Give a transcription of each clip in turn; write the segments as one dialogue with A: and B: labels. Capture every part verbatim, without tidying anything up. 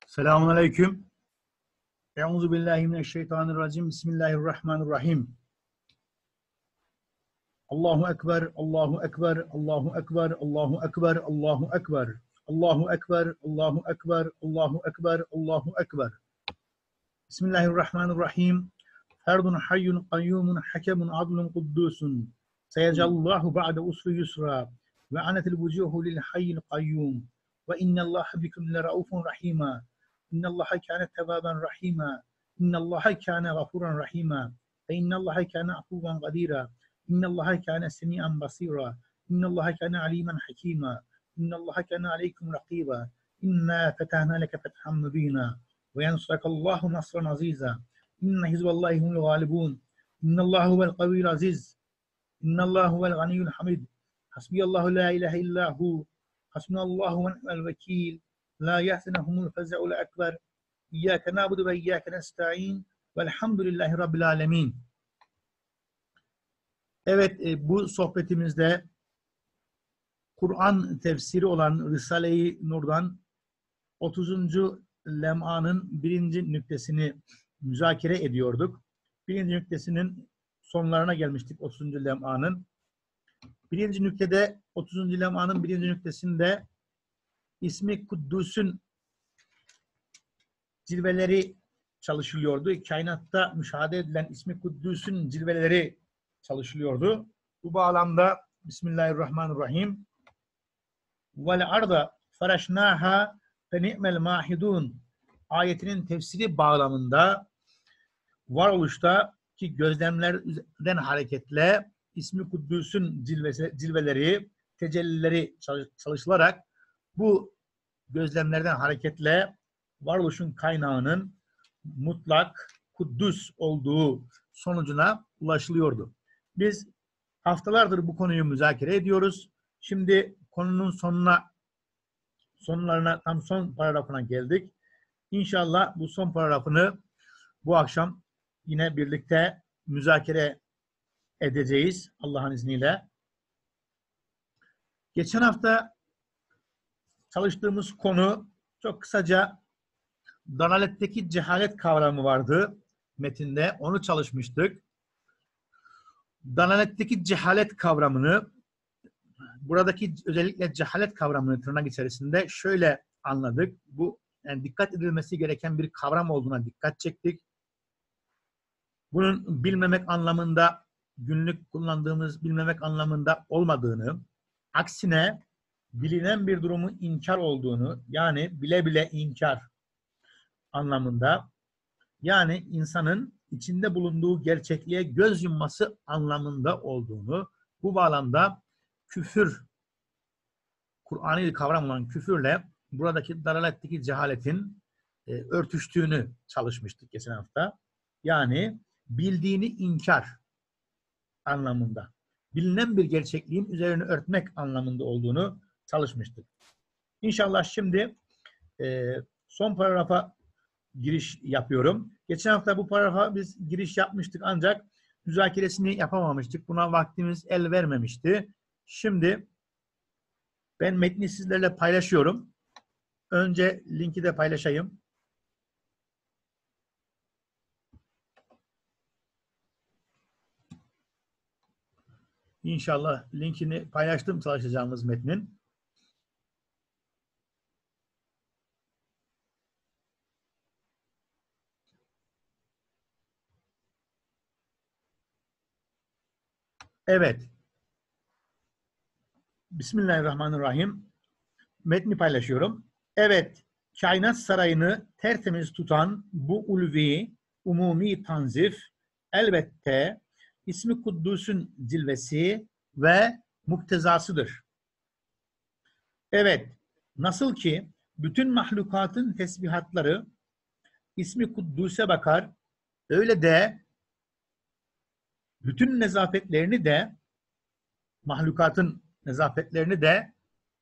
A: Selamun Aleyküm. Euzu billahi mineşşeytanirracim. Bismillahirrahmanirrahim. Allahu Ekber, Allahu Ekber, Allahu Ekber, Allahu Ekber, Allahu Ekber. Allahu Ekber, Allahu Ekber, Allahu Ekber, Allahu Ekber. Bismillahirrahmanirrahim. Ferdun hayyun kayyumun hakemun adlun kuddusun. Seyecallahu ba'de usri yusra. Ve anetil vucuhu lil hayyil kayyum. Ve innallaha bikum leraufun rahima. İnnallaha kâne tevâben rahîmâ. İnnallaha kâne gafûran rahîmâ. Ve innallaha kâne afûven gadîrâ. İnnallaha kâne semî'an basîrâ. İnnallaha kâne alîmen hakîmâ. İnnallaha kâne aleykum rakîbâ. İnnâ fetâhnâ leke fethan mübînâ. Ve yensurakallâhu nasran azîzâ. İnne hizballâhi humul gâlibûn. İnnallâhu huvel kaviyyul azîz. İnnallâhu huvel ganiyyul hamid. Hasbiyallâhu lâ ilahe illâ hu. Hasbunallâhu ve ni'mel vekîl. La yahzenehumul fez'ul ekber. İyyâke na'budu ve iyyâke nesta'in. Velhamdülillahi rabbil âlemin. Evet, e, bu sohbetimizde Kur'an tefsiri olan Risale-i Nur'dan otuzuncu lem'anın birinci nüktesini müzakere ediyorduk. Birinci nüktesinin sonlarına gelmiştik otuzuncu lem'anın. Birinci nüktede otuzuncu lem'anın birinci nüktesinde İsmi Kuddus'un cilveleri çalışılıyordu. Kainatta müşahede edilen İsmi Kuddus'un cilveleri çalışılıyordu. Bu bağlamda Bismillahirrahmanirrahim. Vel arda feraşnaha fe ni'mel mahidun ayetinin tefsiri bağlamında varoluşta ki gözlemlerden hareketle İsmi Kuddus'un cilvesi, cilveleri, tecellileri çalışılarak bu gözlemlerden hareketle varoluşun kaynağının mutlak, kuddüs olduğu sonucuna ulaşılıyordu. Biz haftalardır bu konuyu müzakere ediyoruz. Şimdi konunun sonuna, sonlarına, tam son paragrafına geldik. İnşallah bu son paragrafını bu akşam yine birlikte müzakere edeceğiz Allah'ın izniyle. Geçen hafta çalıştığımız konu çok kısaca dalaletteki cehalet kavramı vardı metinde. Onu çalışmıştık. Dalaletteki cehalet kavramını, buradaki özellikle cehalet kavramını tırnak içerisinde şöyle anladık. Bu yani dikkat edilmesi gereken bir kavram olduğuna dikkat çektik. Bunun bilmemek anlamında, günlük kullandığımız bilmemek anlamında olmadığını, aksine bilinen bir durumun inkar olduğunu, yani bile bile inkar anlamında, yani insanın içinde bulunduğu gerçekliğe göz yumması anlamında olduğunu, bu bağlamda küfür, Kur'an'ı bir kavram olan küfürle buradaki dalaletteki cehaletin e, örtüştüğünü çalışmıştık geçen hafta. Yani bildiğini inkar anlamında, bilinen bir gerçekliğin üzerine örtmek anlamında olduğunu çalışmıştık. İnşallah şimdi e, son paragrafa giriş yapıyorum. Geçen hafta bu paragrafa biz giriş yapmıştık ancak müzakeresini yapamamıştık. Buna vaktimiz el vermemişti. Şimdi ben metni sizlerle paylaşıyorum. Önce linki de paylaşayım. İnşallah linkini paylaştım çalışacağımız metnin. Evet. Bismillahirrahmanirrahim. Metni paylaşıyorum. Evet, kainat sarayını tertemiz tutan bu ulvi, umumi tanzif elbette İsmi Kuddus'un cilvesi ve muktezasıdır. Evet, nasıl ki bütün mahlukatın tesbihatları İsmi Kuddus'e bakar, öyle de bütün nezafetlerini de, mahlukatın nezafetlerini de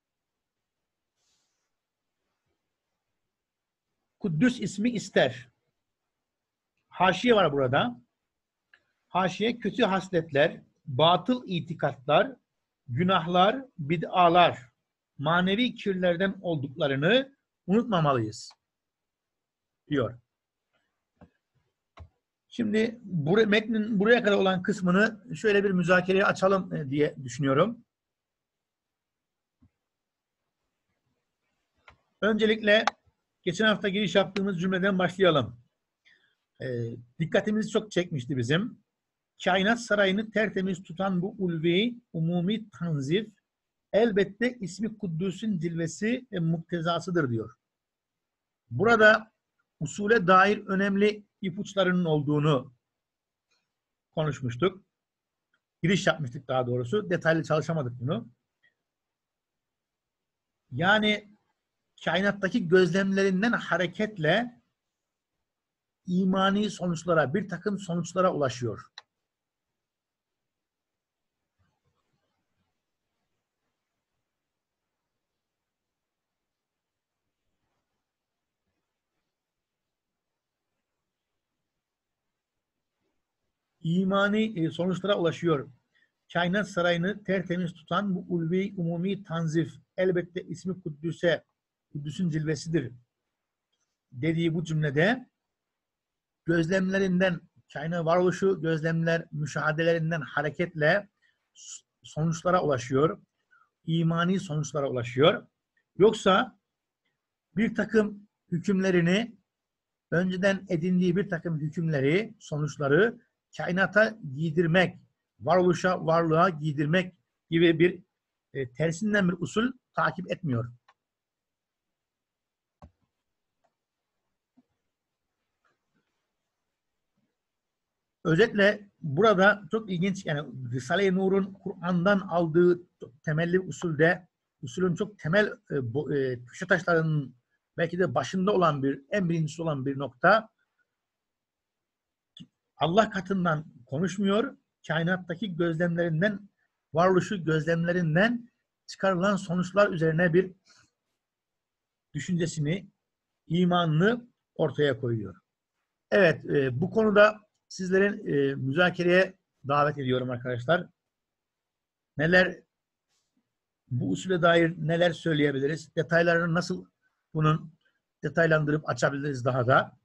A: Kuddüs ismi ister. Haşiye var burada. Haşiye kötü hasletler, batıl itikatlar, günahlar, bid'alar, manevi kirlerden olduklarını unutmamalıyız. diyor. Şimdi bur metnin buraya kadar olan kısmını şöyle bir müzakereye açalım diye düşünüyorum. Öncelikle geçen hafta giriş yaptığımız cümleden başlayalım. E, dikkatimizi çok çekmişti bizim. Kainat sarayını tertemiz tutan bu ulvi, umumi tanzif elbette ismi Kuddüs'ün cilvesi ve muktezasıdır diyor. Burada usule dair önemli ipuçlarının olduğunu konuşmuştuk. Giriş yapmıştık daha doğrusu. Detaylı çalışamadık bunu. Yani kainattaki gözlemlerinden hareketle imani sonuçlara, bir takım sonuçlara ulaşıyor. İmani sonuçlara ulaşıyor. Kainat sarayını tertemiz tutan bu ulvi umumi tanzif elbette ismi Kuddüs'e, Kuddüs'ün cilvesidir dediği bu cümlede gözlemlerinden, kainat varoluşu gözlemler, müşahedelerinden hareketle sonuçlara ulaşıyor. İmani sonuçlara ulaşıyor. Yoksa bir takım hükümlerini, önceden edindiği bir takım hükümleri, sonuçları kainata giydirmek, varoluşa, varlığa giydirmek gibi bir e, tersinden bir usul takip etmiyor. Özetle burada çok ilginç, yani Risale-i Nur'un Kur'an'dan aldığı temelli usulde, usulün çok temel e, bu, e, köşe taşlarının belki de başında olan bir, en birincisi olan bir nokta, Allah katından konuşmuyor, kainattaki gözlemlerinden, varoluşu gözlemlerinden çıkarılan sonuçlar üzerine bir düşüncesini, imanını ortaya koyuyor. Evet, e, bu konuda sizlerin e, müzakereye davet ediyorum arkadaşlar. Neler, bu usule dair neler söyleyebiliriz? Detaylarını nasıl bunun detaylandırıp açabiliriz daha da?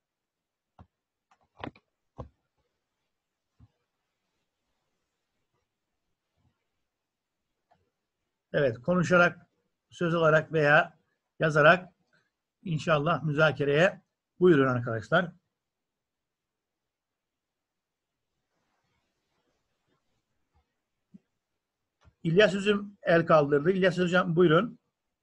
A: Evet, konuşarak, söz olarak veya yazarak inşallah müzakereye buyurun arkadaşlar. İlyas Üzüm el kaldırdı. İlyas Hocam buyurun.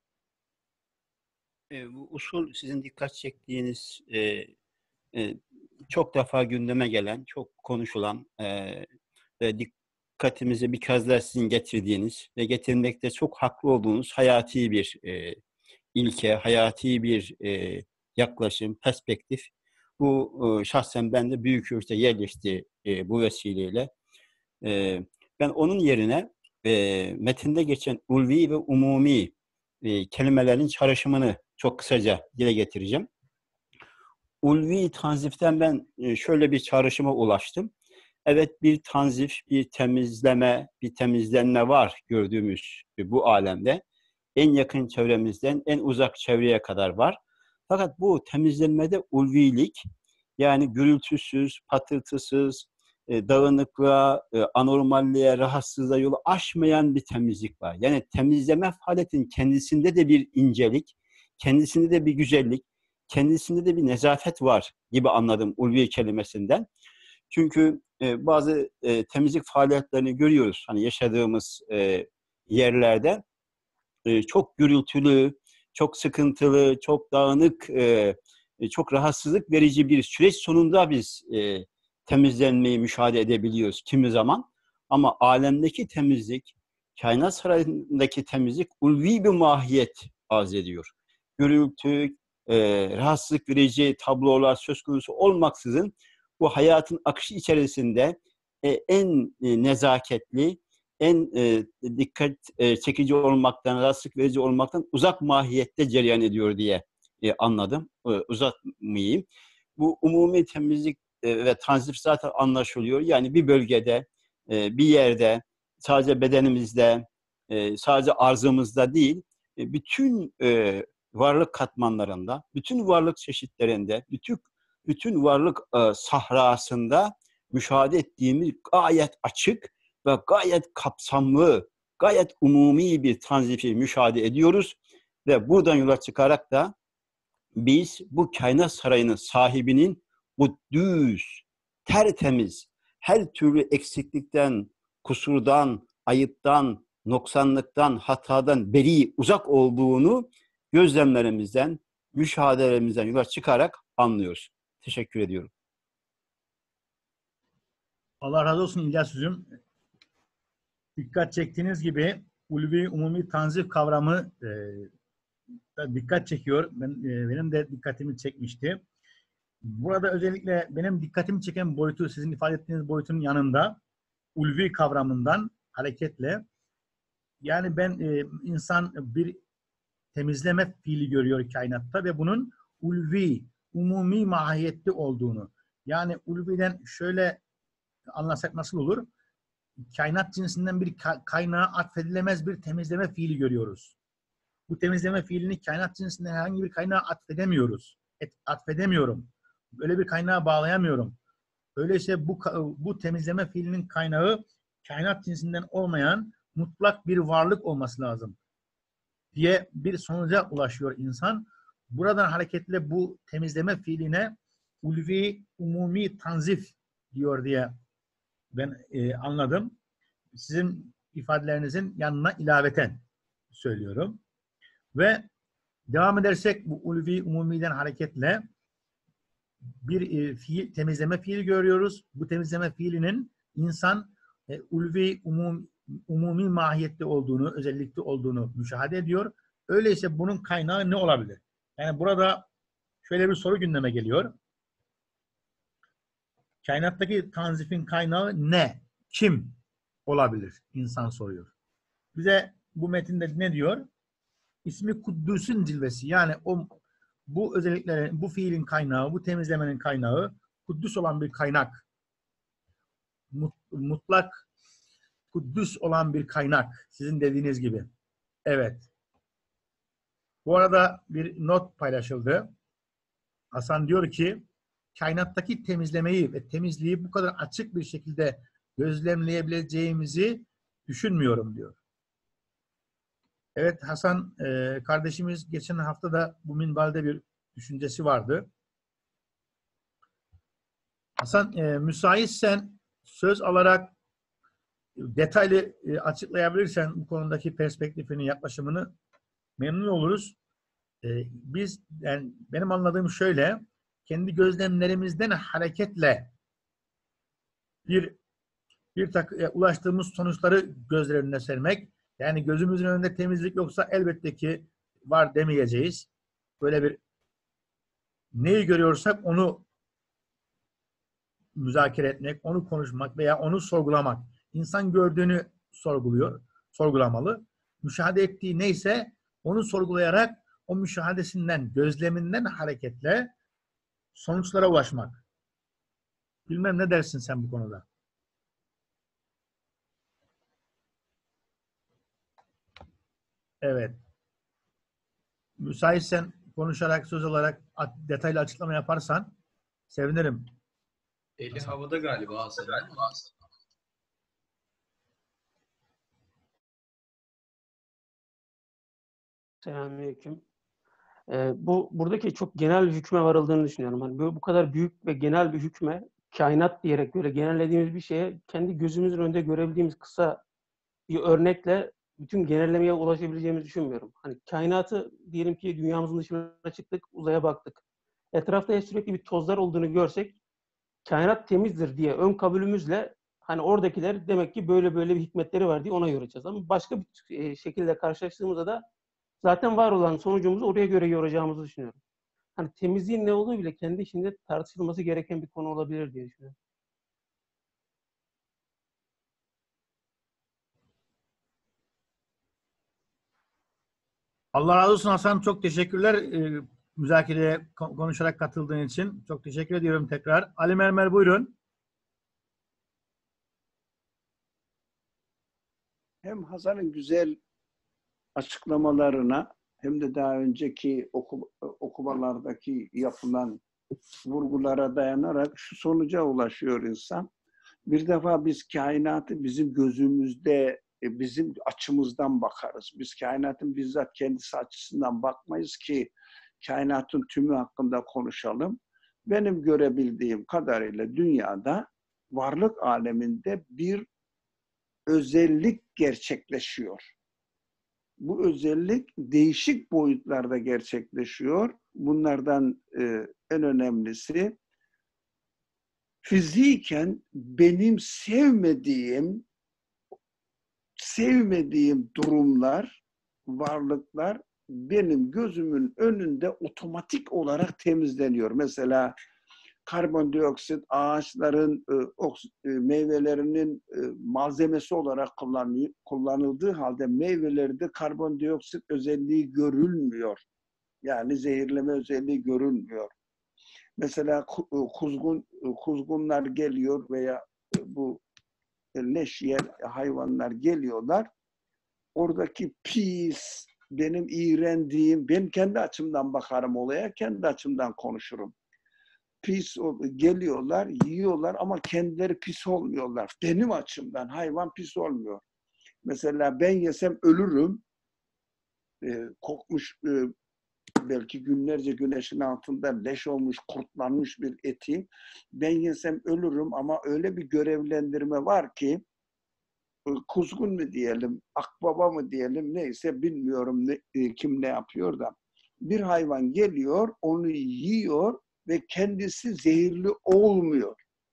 B: E, bu usul sizin dikkat çektiğiniz e, e, çok defa gündeme gelen, çok konuşulan e, ve dikkatimize bir kez daha sizin getirdiğiniz ve getirmekte çok haklı olduğunuz hayati bir e, ilke, hayati bir e, yaklaşım, perspektif. Bu e, şahsen bende büyük ölçüde yerleşti e, bu vesileyle. E, ben onun yerine e, metinde geçen ulvi ve umumi e, kelimelerin çağrışımını çok kısaca dile getireceğim. Ulvi tanziften ben e, şöyle bir çağrışıma ulaştım. Evet, bir tanzif, bir temizleme, bir temizlenme var gördüğümüz bu alemde. En yakın çevremizden en uzak çevreye kadar var. Fakat bu temizlenmede ulvilik, yani gürültüsüz, patırtısız, e, dağınıklığa, e, anormalliğe, rahatsızlığa yolu aşmayan bir temizlik var. Yani temizleme faaliyetinin kendisinde de bir incelik, kendisinde de bir güzellik, kendisinde de bir nezafet var gibi anladım ulvi kelimesinden. Çünkü e, bazı e, temizlik faaliyetlerini görüyoruz. Hani yaşadığımız e, yerlerde e, çok gürültülü, çok sıkıntılı, çok dağınık, e, çok rahatsızlık verici bir süreç sonunda biz e, temizlenmeyi müşahede edebiliyoruz kimi zaman. Ama alemdeki temizlik, kainat sarayındaki temizlik ulvi bir mahiyet arz ediyor. Gürültü, e, rahatsızlık verici tablolar söz konusu olmaksızın bu hayatın akışı içerisinde e, en e, nezaketli, en e, dikkat e, çekici olmaktan, rahatsızlık verici olmaktan uzak mahiyette cereyan ediyor diye e, anladım. E, uzatmayayım. Bu umumi temizlik e, ve tanzif zaten anlaşılıyor. Yani bir bölgede, e, bir yerde, sadece bedenimizde, e, sadece arzımızda değil, e, bütün e, varlık katmanlarında, bütün varlık çeşitlerinde, bütün bütün varlık e, sahrasında müşahede ettiğimiz gayet açık ve gayet kapsamlı, gayet umumi bir tanzifi müşahede ediyoruz. Ve buradan yola çıkarak da biz bu kainat sarayının sahibinin kuddüs, tertemiz, her türlü eksiklikten, kusurdan, ayıptan, noksanlıktan, hatadan beri, uzak olduğunu gözlemlerimizden, müşahedelerimizden yola çıkarak anlıyoruz. Teşekkür ediyorum.
A: Allah razı olsun İlyas Hocam. Dikkat çektiğiniz gibi ulvi umumi tanzif kavramı e, dikkat çekiyor. Ben, e, benim de dikkatimi çekmişti. Burada özellikle benim dikkatimi çeken boyutu, sizin ifade ettiğiniz boyutun yanında ulvi kavramından hareketle, yani ben e, insan bir temizleme fiili görüyor kainatta ve bunun ulvi, umumi mahiyetli olduğunu. Yani ulviden şöyle anlasak nasıl olur? Kainat cinsinden bir kaynağa atfedilemez bir temizleme fiili görüyoruz. Bu temizleme fiilini kainat cinsinden herhangi bir kaynağa atfedemiyoruz. Et, atfedemiyorum. Böyle bir kaynağa bağlayamıyorum. Öyleyse bu, bu temizleme fiilinin kaynağı kainat cinsinden olmayan mutlak bir varlık olması lazım diye bir sonuca ulaşıyor insan. Buradan hareketle bu temizleme fiiline ulvi umumi tanzif diyor diye ben e, anladım. Sizin ifadelerinizin yanına ilaveten söylüyorum. Ve devam edersek bu ulvi umumiden hareketle bir e, fiil, temizleme fiili görüyoruz. Bu temizleme fiilinin insan e, ulvi umum, umumi mahiyette olduğunu, özellikle olduğunu müşahede ediyor. Öyleyse bunun kaynağı ne olabilir? Yani burada şöyle bir soru gündeme geliyor. Kainattaki tanzifin kaynağı ne? Kim olabilir? İnsan soruyor. Bize bu metinde ne diyor? İsmi Kuddüs'ün cilvesi. Yani o bu özelliklerin, bu fiilin kaynağı, bu temizlemenin kaynağı Kuddüs olan bir kaynak. Mutlak Kuddüs olan bir kaynak. Sizin dediğiniz gibi. Evet. Bu arada bir not paylaşıldı. Hasan diyor ki kainattaki temizlemeyi ve temizliği bu kadar açık bir şekilde gözlemleyebileceğimizi düşünmüyorum diyor. Evet Hasan e, kardeşimiz geçen hafta da bu minvalde bir düşüncesi vardı. Hasan e, müsaitsen söz alarak detaylı e, açıklayabilirsen bu konudaki perspektifini, yaklaşımını memnun oluruz. E, biz yani benim anladığım şöyle, kendi gözlemlerimizden hareketle bir bir tak, e, ulaştığımız sonuçları gözler önüne sermek. Yani gözümüzün önünde temizlik yoksa elbette ki var demeyeceğiz. Böyle bir neyi görüyorsak onu müzakere etmek, onu konuşmak veya onu sorgulamak. İnsan gördüğünü sorguluyor, sorgulamalı. Müşahede ettiği neyse onu sorgulayarak o müşahadesinden, gözleminden hareketle sonuçlara ulaşmak. Bilmem ne dersin sen bu konuda? Evet. Müsaitsen konuşarak, söz olarak detaylı açıklama yaparsan sevinirim.
C: Eli havada galiba Hasan.
D: Selamünaleyküm. Ee, bu buradaki çok genel bir hükme varıldığını düşünüyorum. Hani böyle bu kadar büyük ve genel bir hükme, kainat diyerek böyle genellediğimiz bir şeye kendi gözümüzün önünde görebildiğimiz kısa bir örnekle bütün genellemeye ulaşabileceğimizi düşünmüyorum. Hani kainatı diyelim ki dünyamızın dışına çıktık, uzaya baktık. Etrafta sürekli bir tozlar olduğunu görsek, kainat temizdir diye ön kabulümüzle hani oradakiler demek ki böyle böyle bir hikmetleri var diye ona yoracağız. Ama başka bir şekilde karşılaştığımızda da zaten var olan sonucumuzu oraya göre yoracağımızı düşünüyorum. Hani temizliğin ne olduğu bile kendi içinde tartışılması gereken bir konu olabilir diye düşünüyorum.
A: Allah razı olsun Hasan. Çok teşekkürler e, müzakereye konuşarak katıldığın için. Çok teşekkür ediyorum tekrar. Ali Mermer buyurun.
E: Hem Hasan'ın güzel açıklamalarına hem de daha önceki oku, okumalardaki yapılan vurgulara dayanarak şu sonuca ulaşıyor insan. Bir defa biz kainatı bizim gözümüzde, bizim açımızdan bakarız. Biz kainatın bizzat kendisi açısından bakmayız ki kainatın tümü hakkında konuşalım. Benim görebildiğim kadarıyla dünyada varlık aleminde bir özellik gerçekleşiyor. Bu özellik değişik boyutlarda gerçekleşiyor. Bunlardan e, en önemlisi fiziken benim sevmediğim sevmediğim durumlar, varlıklar benim gözümün önünde otomatik olarak temizleniyor. Mesela karbondioksit ağaçların e, meyvelerinin e, malzemesi olarak kullanıldığı halde meyvelerde karbondioksit özelliği görülmüyor. Yani zehirleme özelliği görülmüyor. Mesela kuzgun kuzgunlar geliyor veya bu leş yer hayvanlar geliyorlar. Oradaki pis, benim iğrendiğim, ben kendi açımdan bakarım olaya, kendi açımdan konuşurum. Pis geliyorlar, yiyorlar ama kendileri pis olmuyorlar. Benim açımdan hayvan pis olmuyor. Mesela ben yesem ölürüm. E, kokmuş, e, belki günlerce güneşin altında leş olmuş, kurtlanmış bir eti. Ben yesem ölürüm ama öyle bir görevlendirme var ki kuzgun mu diyelim, akbaba mı diyelim neyse bilmiyorum ne, kim ne yapıyor da. Bir hayvan geliyor, onu yiyor ve kendisi zehirli olmuyor.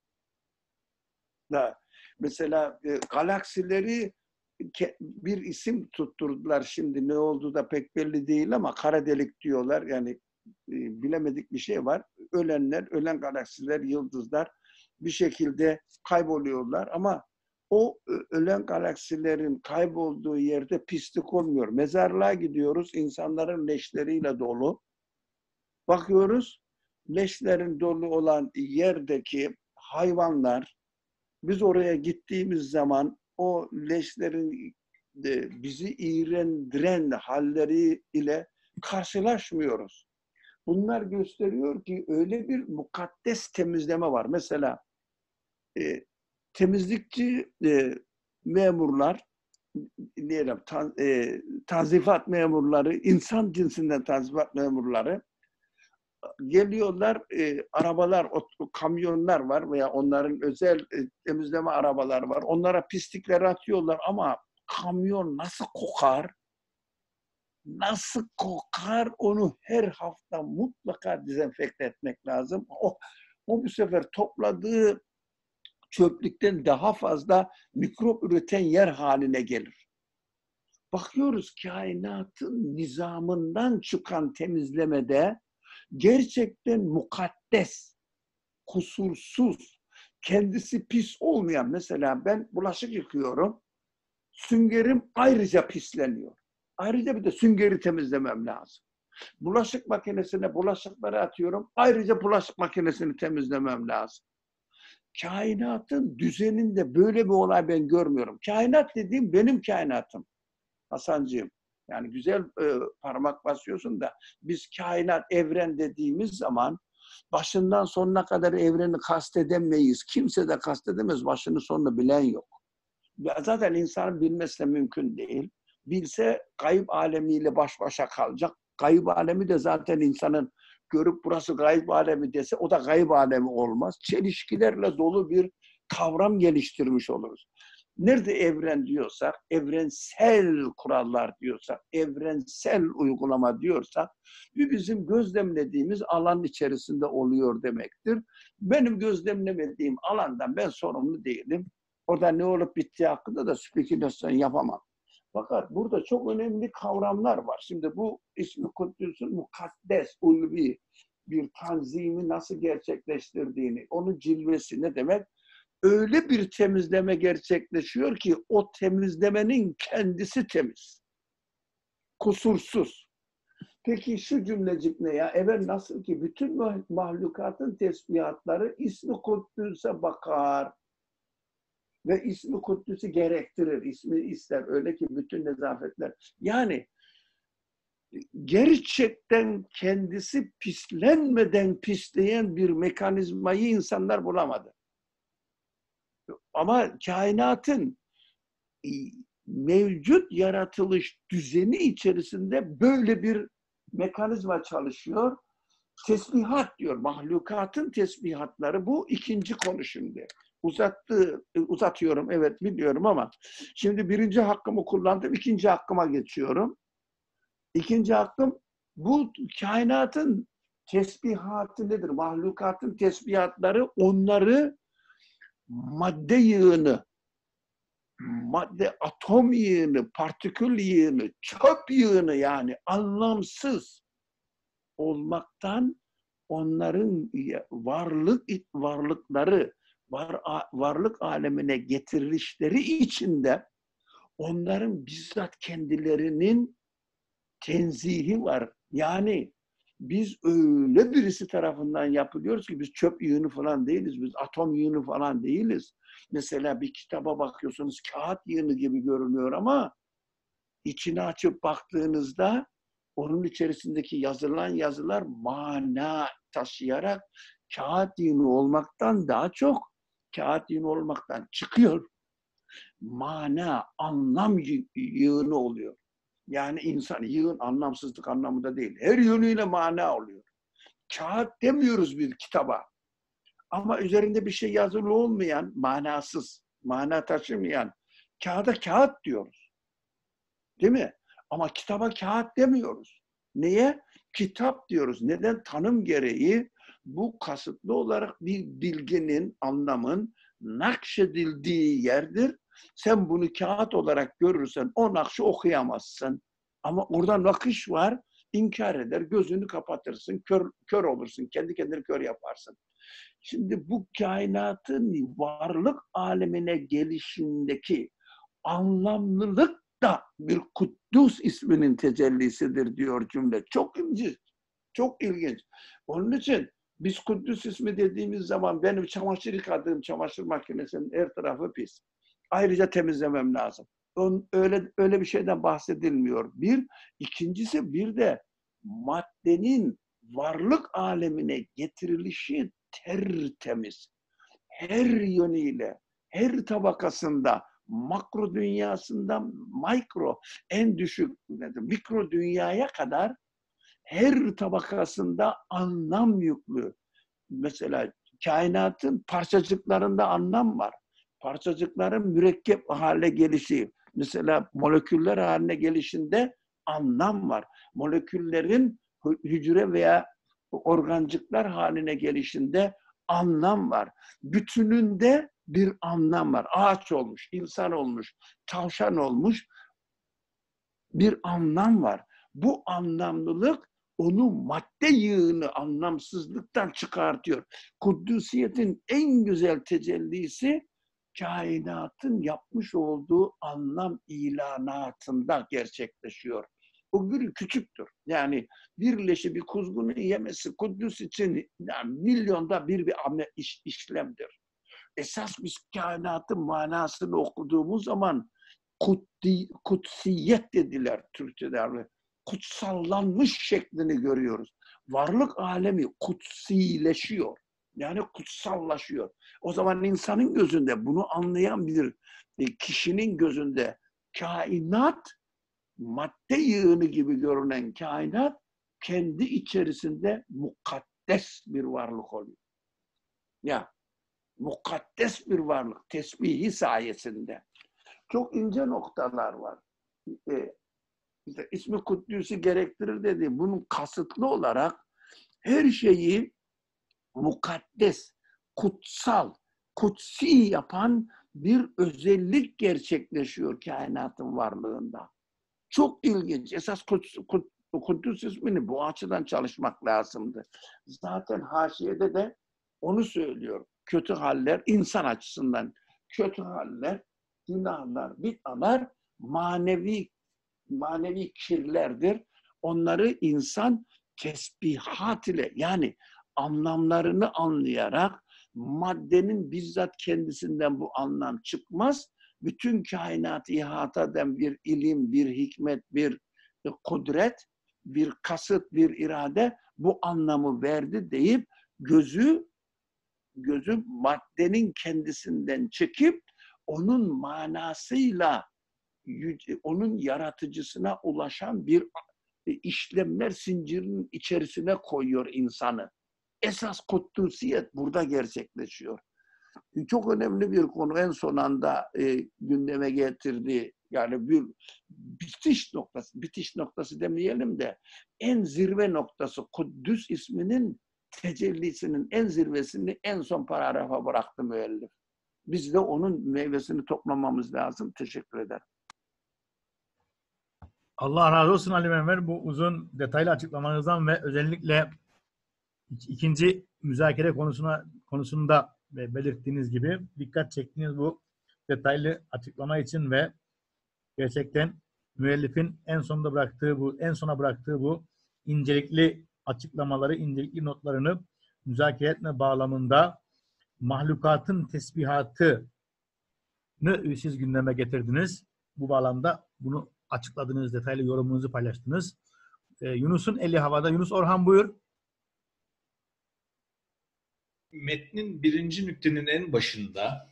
E: Da, mesela e, galaksileri ke, bir isim tutturdular şimdi ne olduğu da pek belli değil ama kara delik diyorlar. Yani e, bilemedik bir şey var. Ölenler, ölen galaksiler, yıldızlar bir şekilde kayboluyorlar ama o ölen galaksilerin kaybolduğu yerde pislik olmuyor. Mezarlığa gidiyoruz, insanların leşleriyle dolu. Bakıyoruz, leşlerin dolu olan yerdeki hayvanlar, biz oraya gittiğimiz zaman o leşlerin bizi iğrendiren halleri ile karşılaşmıyoruz. Bunlar gösteriyor ki öyle bir mukaddes temizleme var. Mesela e, temizlikçi e, memurlar, diyelim ta, e, tazifat memurları, insan cinsinden tazifat memurları geliyorlar, e, arabalar, o, kamyonlar var veya onların özel e, temizleme arabaları var. Onlara pislikleri atıyorlar ama kamyon nasıl kokar? Nasıl kokar? Onu her hafta mutlaka dezenfekte etmek lazım. O, o bu sefer topladığı çöplükten daha fazla mikrop üreten yer haline gelir. Bakıyoruz kainatın nizamından çıkan temizlemede gerçekten mukaddes, kusursuz, kendisi pis olmayan, mesela ben bulaşık yıkıyorum, süngerim ayrıca pisleniyor. Ayrıca bir de süngeri temizlemem lazım. Bulaşık makinesine bulaşıkları atıyorum, ayrıca bulaşık makinesini temizlemem lazım. Kainatın düzeninde böyle bir olay ben görmüyorum. Kainat dediğim benim kainatım. Hasancığım, yani güzel e, parmak basıyorsun da biz kainat, evren dediğimiz zaman başından sonuna kadar evreni kastedemeyiz. Kimse de kastedemez, başını sonunu bilen yok. Zaten insanın bilmesi de mümkün değil. Bilse gayb alemiyle baş başa kalacak. Gayb alemi de zaten insanın görüp burası gayb alemi dese o da gayb alemi olmaz. Çelişkilerle dolu bir kavram geliştirmiş oluruz. Nerede evren diyorsak, evrensel kurallar diyorsak, evrensel uygulama diyorsak, bir bizim gözlemlediğimiz alan içerisinde oluyor demektir. Benim gözlemlemediğim alandan ben sorumlu değilim. Orada ne olup bittiği hakkında da spekülasyon yapamam. Fakat burada çok önemli kavramlar var. Şimdi bu ismi Kuddüs'ün mukaddes, ulvi bir tanzimi nasıl gerçekleştirdiğini, onun cilvesi ne demek? Öyle bir temizleme gerçekleşiyor ki o temizlemenin kendisi temiz. Kusursuz. Peki şu cümlecik ne ya? Evet, nasıl ki bütün mahlukatın tesbihatları ismi Kuddüs'e bakar. Ve ismi Kuddüs'ü gerektirir. İsmi ister. Öyle ki bütün nezafetler. Yani gerçekten kendisi pislenmeden pisleyen bir mekanizmayı insanlar bulamadı. Ama kainatın mevcut yaratılış düzeni içerisinde böyle bir mekanizma çalışıyor. Tesbihat diyor. Mahlukatın tesbihatları. Bu ikinci konu şimdi. Uzattı, uzatıyorum evet biliyorum ama şimdi birinci hakkımı kullandım. İkinci hakkıma geçiyorum. İkinci hakkım bu kainatın tesbihatı nedir? Mahlukatın tesbihatları onları madde yığını, madde atom yığını, partikül yığını, çöp yığını yani anlamsız olmaktan onların varlık varlıkları var, varlık alemine getirilişleri içinde onların bizzat kendilerinin tenzihi var. Yani biz öyle birisi tarafından yapılıyoruz ki biz çöp yığını falan değiliz. Biz atom yığını falan değiliz. Mesela bir kitaba bakıyorsunuz kağıt yığını gibi görünüyor ama içini açıp baktığınızda onun içerisindeki yazılan yazılar mana taşıyarak kağıt yığını olmaktan daha çok kağıt yığını olmaktan çıkıyor. Mana, anlam yığını oluyor. Yani insan yığın anlamsızlık anlamında değil. Her yönüyle mana oluyor. Kağıt demiyoruz bir kitaba. Ama üzerinde bir şey yazılı olmayan, manasız, mana taşımayan kağıda kağıt diyoruz. Değil mi? Ama kitaba kağıt demiyoruz. Neye? Kitap diyoruz. Neden? Tanım gereği bu kasıtlı olarak bir bilginin, anlamın nakşedildiği yerdir. Sen bunu kağıt olarak görürsen o nakşı okuyamazsın. Ama orada nakış var, inkar eder, gözünü kapatırsın, kör, kör olursun, kendi kendini kör yaparsın. Şimdi bu kainatın varlık alemine gelişindeki anlamlılık da bir Kuddus isminin tecellisidir diyor cümle. Çok ilginç, çok ilginç. Onun için biz Kuddus ismi dediğimiz zaman benim çamaşır yıkadığım çamaşır makinesinin her tarafı pis. Ayrıca temizlemem lazım. Öyle öyle bir şeyden bahsedilmiyor. Bir, ikincisi bir de maddenin varlık alemine getirilişi tertemiz. Her yönüyle, her tabakasında, makro dünyasından mikro, en düşük mikro dünyaya kadar her tabakasında anlam yüklü. Mesela kainatın parçacıklarında anlam var. Parçacıkların mürekkep hale gelişi, mesela moleküller haline gelişinde anlam var. Moleküllerin hücre veya organcıklar haline gelişinde anlam var. Bütününde bir anlam var. Ağaç olmuş, insan olmuş, tavşan olmuş bir anlam var. Bu anlamlılık onu madde yığını anlamsızlıktan çıkartıyor. Kuddusiyet'in en güzel tecellisi kainatın yapmış olduğu anlam ilanatında gerçekleşiyor. O bir küçüktür. Yani bir leşi bir kuzgunu yemesi Kuddus için yani milyonda bir bir iş, işlemdir. Esas biz kainatın manasını okuduğumuz zaman kutsi, kutsiyet dediler Türkçe'de. Kutsallanmış şeklini görüyoruz. Varlık alemi kutsileşiyor. Yani kutsallaşıyor. O zaman insanın gözünde bunu anlayan bir kişinin gözünde kainat, madde yığını gibi görünen kainat kendi içerisinde mukaddes bir varlık oluyor. Ya mukaddes bir varlık tesbihi sayesinde. Çok ince noktalar var. Ee, işte ismi Kuddüs'ü gerektirir dedi. Bunun kasıtlı olarak her şeyi mukaddes, kutsal, kutsi yapan bir özellik gerçekleşiyor kainatın varlığında. Çok ilginç. Esas Kuddüs ismini bu açıdan çalışmak lazımdı. Zaten haşiyede de onu söylüyor. Kötü haller, insan açısından kötü haller, günahlar, bid'alar manevi manevi kirlerdir. Onları insan tesbihat ile yani anlamlarını anlayarak maddenin bizzat kendisinden bu anlam çıkmaz. Bütün kainatı ihata eden bir ilim, bir hikmet, bir kudret bir kasıt, bir irade bu anlamı verdi deyip gözü gözü maddenin kendisinden çekip onun manasıyla onun yaratıcısına ulaşan bir işlemler zincirinin içerisine koyuyor insanı. Esas kutsiyet burada gerçekleşiyor. Çok önemli bir konu en son anda e, gündeme getirdi. Yani bir bitiş noktası, bitiş noktası demeyelim de en zirve noktası Kuddüs isminin tecellisinin en zirvesini en son paragrafa bıraktı müellif. Biz de onun meyvesini toplamamız lazım. Teşekkür ederim.
A: Allah razı olsun Ali Enver bu uzun detaylı açıklamanızdan ve özellikle ikinci müzakere konusuna konusunda belirttiğiniz gibi dikkat çektiğiniz bu detaylı açıklama için ve gerçekten müellifin en sonunda bıraktığı bu en sona bıraktığı bu incelikli açıklamaları, incelikli notlarını müzakere etme bağlamında mahlukatın tesbihatını siz gündeme getirdiniz. Bu bağlamda bunu açıkladınız, detaylı yorumunuzu paylaştınız. Ee, Yunus'un eli havada. Yunus Orhan buyur.
C: Metnin birinci nüktenin en başında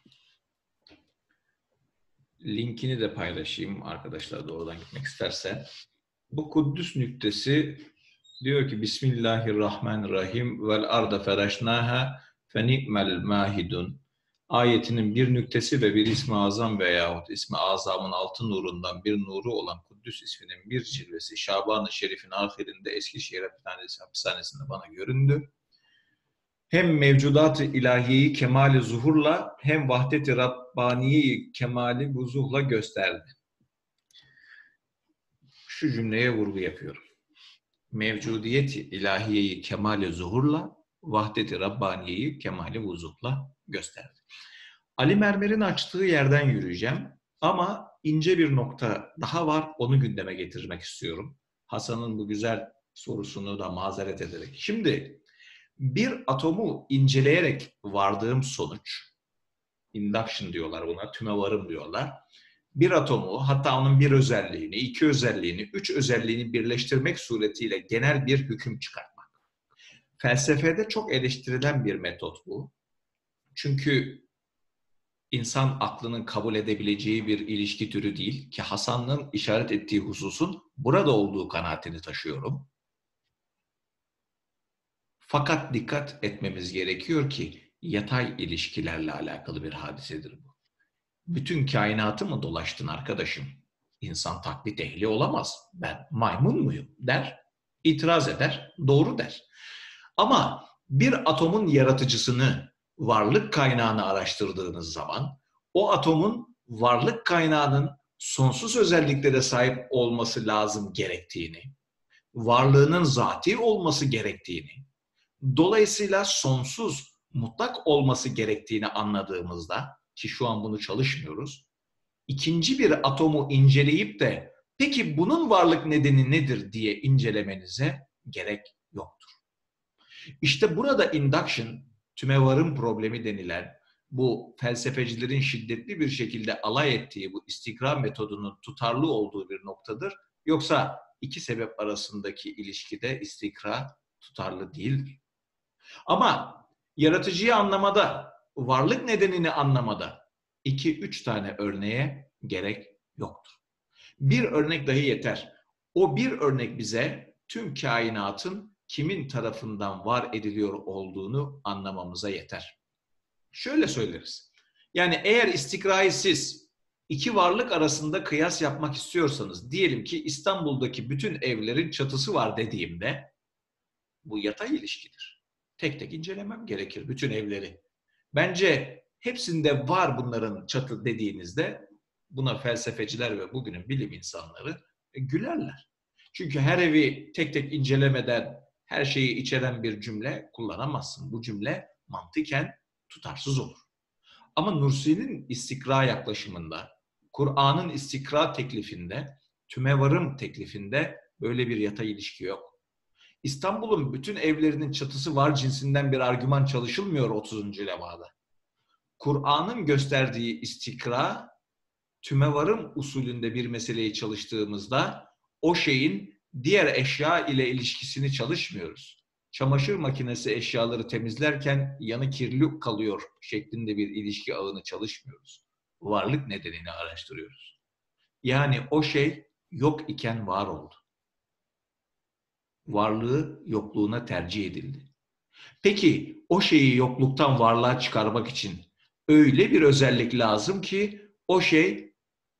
C: linkini de paylaşayım arkadaşlar doğrudan gitmek isterse. Bu Kuddüs nüktesi diyor ki Bismillahirrahmanirrahim vel arda feraşnaha fe ni'mel mahidun. Ayetinin bir nüktesi ve bir ismi azam veyahut ismi azamın altı nurundan bir nuru olan Kuddüs isminin bir cilvesi Şaban-ı Şerif'in ahirinde Eskişehir hapishanesinde bana göründü. Hem mevcudat-ı ilahiyeyi kemali zuhurla hem vahdet-i Rabbaniyeyi kemali vuzuhla gösterdi. Şu cümleye vurgu yapıyorum. Mevcudiyet-i ilahiyeyi kemali zuhurla vahdet-i Rabbaniyeyi kemali vuzuhla gösterdi. Ali Mermer'in açtığı yerden yürüyeceğim ama ince bir nokta daha var. Onu gündeme getirmek istiyorum. Hasan'ın bu güzel sorusunu da mazeret ederek. Şimdi bir atomu inceleyerek vardığım sonuç, induction diyorlar buna, tümevarım diyorlar. Bir atomu, hatta onun bir özelliğini, iki özelliğini, üç özelliğini birleştirmek suretiyle genel bir hüküm çıkartmak. Felsefede çok eleştirilen bir metot bu. Çünkü insan aklının kabul edebileceği bir ilişki türü değil ki Hasan'ın işaret ettiği hususun burada olduğu kanaatini taşıyorum. Fakat dikkat etmemiz gerekiyor ki yatay ilişkilerle alakalı bir hadisedir bu. Bütün kainatı mı dolaştın arkadaşım? İnsan taklit ehli olamaz. Ben maymun muyum der, itiraz eder, doğru der. Ama bir atomun yaratıcısını, varlık kaynağını araştırdığınız zaman o atomun varlık kaynağının sonsuz özelliklere sahip olması lazım gerektiğini, varlığının zati olması gerektiğini, dolayısıyla sonsuz, mutlak olması gerektiğini anladığımızda, ki şu an bunu çalışmıyoruz, ikinci bir atomu inceleyip de peki bunun varlık nedeni nedir diye incelemenize gerek yoktur. İşte burada induction, tümevarım problemi denilen bu felsefecilerin şiddetli bir şekilde alay ettiği bu istikrar metodunun tutarlı olduğu bir noktadır. Yoksa iki sebep arasındaki ilişkide istikrar tutarlı değildir. Ama yaratıcıyı anlamada, varlık nedenini anlamada iki üç tane örneğe gerek yoktur. Bir örnek dahi yeter. O bir örnek bize tüm kainatın kimin tarafından var ediliyor olduğunu anlamamıza yeter. Şöyle söyleriz. Yani eğer istikrayı siz iki varlık arasında kıyas yapmak istiyorsanız, diyelim ki İstanbul'daki bütün evlerin çatısı var dediğimde bu yatay ilişkidir. Tek tek incelemem gerekir bütün evleri. Bence hepsinde var bunların çatı dediğinizde buna felsefeciler ve bugünün bilim insanları gülerler. Çünkü her evi tek tek incelemeden her şeyi içeren bir cümle kullanamazsın. Bu cümle mantıken tutarsız olur. Ama Nursi'nin istikra yaklaşımında, Kur'an'ın istikra teklifinde, tümevarım teklifinde böyle bir yatay ilişki yok. İstanbul'un bütün evlerinin çatısı var cinsinden bir argüman çalışılmıyor otuzuncu levhada. Kur'an'ın gösterdiği istikra, tümevarım usulünde bir meseleyi çalıştığımızda o şeyin diğer eşya ile ilişkisini çalışmıyoruz. Çamaşır makinesi eşyaları temizlerken yanı kirli kalıyor şeklinde bir ilişki ağını çalışmıyoruz. Varlık nedenini araştırıyoruz. Yani o şey yok iken var oldu. Varlığı yokluğuna tercih edildi. Peki o şeyi yokluktan varlığa çıkarmak için öyle bir özellik lazım ki o şey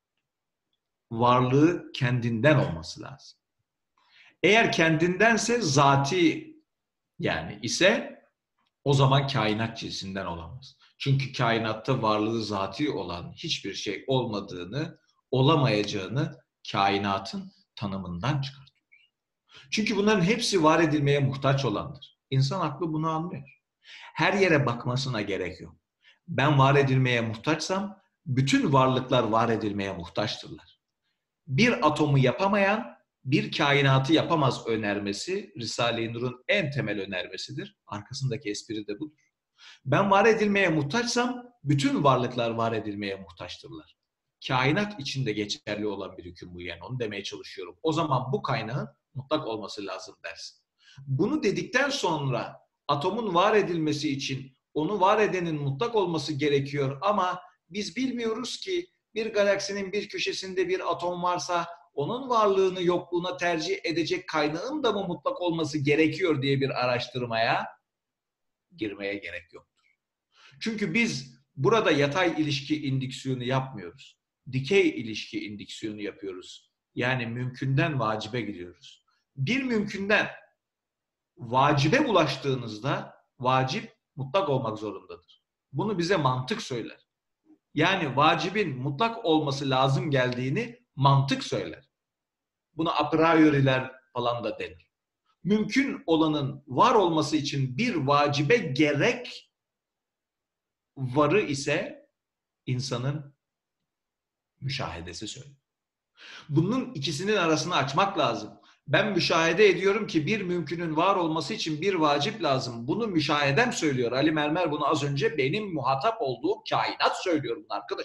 C: varlığı kendinden olması lazım. Eğer kendindense zati yani ise o zaman kainat cinsinden olamaz. Çünkü kainatta varlığı zati olan hiçbir şey olmadığını, olamayacağını kainatın tanımından çıkartıyoruz. Çünkü bunların hepsi var edilmeye muhtaç olandır. İnsan aklı bunu anlıyor. Her yere bakmasına gerek yok. Ben var edilmeye muhtaçsam bütün varlıklar var edilmeye muhtaçtırlar. Bir atomu yapamayan bir kainatı yapamaz önermesi Risale-i Nur'un en temel önermesidir. Arkasındaki espri de budur. Ben var edilmeye muhtaçsam bütün varlıklar var edilmeye muhtaçtırlar. Kainat içinde geçerli olan bir hüküm bu, yani onu demeye çalışıyorum. O zaman bu kaynağın mutlak olması lazım dersin. Bunu dedikten sonra atomun var edilmesi için onu var edenin mutlak olması gerekiyor ama biz bilmiyoruz ki bir galaksinin bir köşesinde bir atom varsa onun varlığını yokluğuna tercih edecek kaynağın da mı mutlak olması gerekiyor diye bir araştırmaya girmeye gerek yoktur. Çünkü biz burada yatay ilişki indüksiyonu yapmıyoruz. Dikey ilişki indüksiyonu yapıyoruz. Yani mümkünden vacibe gidiyoruz. Bir mümkünden vacibe ulaştığınızda vacip mutlak olmak zorundadır. Bunu bize mantık söyler. Yani vacibin mutlak olması lazım geldiğini mantık söyler. Buna a priori'ler falan da denir. Mümkün olanın var olması için bir vacibe gerek varı ise insanın müşahedesi söyler. Bunun ikisinin arasını açmak lazım. Ben müşahede ediyorum ki bir mümkünün var olması için bir vacip lazım. Bunu müşahedem söylüyor. Ali Mermer bunu az önce benim muhatap olduğum kainat söylüyor bunu arkadaş.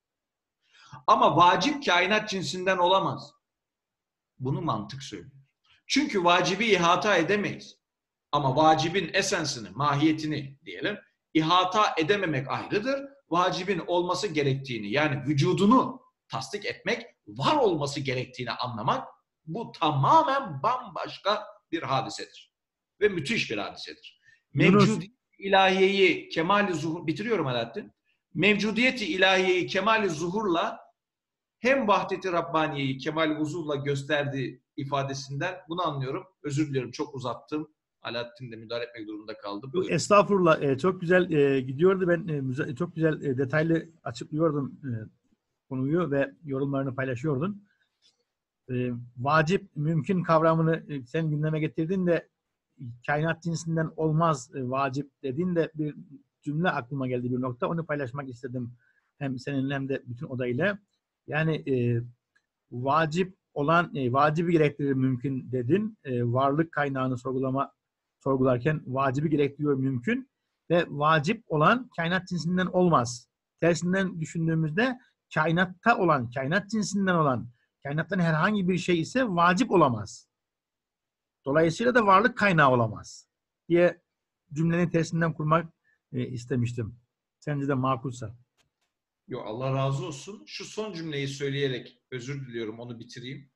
C: Ama vacip kainat cinsinden olamaz. Bunu mantık söylüyor. Çünkü vacibi ihata edemeyiz. Ama vacibin esensini, mahiyetini diyelim, ihata edememek ayrıdır. Vacibin olması gerektiğini, yani vücudunu tasdik etmek, var olması gerektiğini anlamak, bu tamamen bambaşka bir hadisedir. Ve müthiş bir hadisedir. Mevcudiyet ilahiyeyi kemali zuhur, bitiriyorum Alaaddin. Mevcudiyeti ilahiyeyi kemali zuhurla hem vahdet-i Rabbaniye'yi kemal vuzuvla gösterdiği ifadesinden bunu anlıyorum. Özür diliyorum, çok uzattım. Alaaddin de müdahale etmek durumunda kaldı. Buyurun.
A: Estağfurullah. E, çok güzel e, gidiyordu. Ben e, çok güzel e, detaylı açıklıyordum e, konuyu ve yorumlarını paylaşıyordun. E, vacip, mümkün kavramını e, sen gündeme getirdin de kainat cinsinden olmaz e, vacip dediğin de bir cümle aklıma geldi, bir nokta. Onu paylaşmak istedim. Hem seninle hem de bütün odayla. Yani e, vacip olan, e, vacibi gerektirir mümkün dedin. E, varlık kaynağını sorgulama sorgularken vacibi gerektiriyor mümkün ve vacip olan kainat cinsinden olmaz. Tersinden düşündüğümüzde kainatta olan, kainat cinsinden olan, kainattan herhangi bir şey ise vacip olamaz. Dolayısıyla da varlık kaynağı olamaz diye cümlenin tersinden kurmak e, istemiştim. Sence de makulsa.
C: Yo, Allah razı olsun. Şu son cümleyi söyleyerek özür diliyorum, onu bitireyim.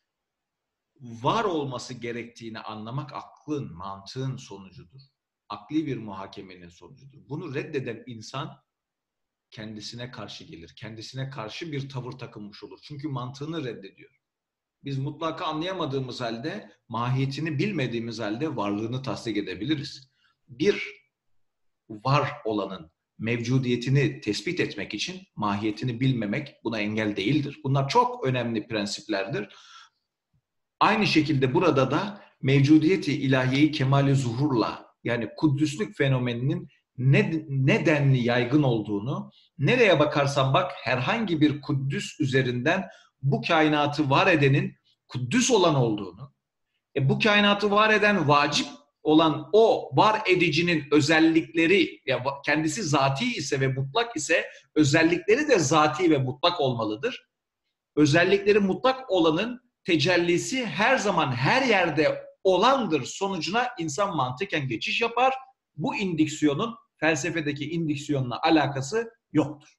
C: Var olması gerektiğini anlamak aklın, mantığın sonucudur. Akli bir muhakemenin sonucudur. Bunu reddeden insan kendisine karşı gelir. Kendisine karşı bir tavır takınmış olur. Çünkü mantığını reddediyor. Biz mutlaka anlayamadığımız halde, mahiyetini bilmediğimiz halde varlığını tasdik edebiliriz. Bir var olanın mevcudiyetini tespit etmek için mahiyetini bilmemek buna engel değildir. Bunlar çok önemli prensiplerdir. Aynı şekilde burada da mevcudiyeti ilahiyeyi kemali zuhurla, yani kuddüslük fenomeninin ne, nedenli yaygın olduğunu, nereye bakarsan bak herhangi bir kuddüs üzerinden bu kainatı var edenin kuddüs olan olduğunu, e bu kainatı var eden vacip olan o var edicinin özellikleri, ya kendisi zati ise ve mutlak ise özellikleri de zati ve mutlak olmalıdır. Özellikleri mutlak olanın tecellisi her zaman her yerde olandır sonucuna insan mantıken geçiş yapar. Bu indiksiyonun felsefedeki indiksiyonla alakası yoktur.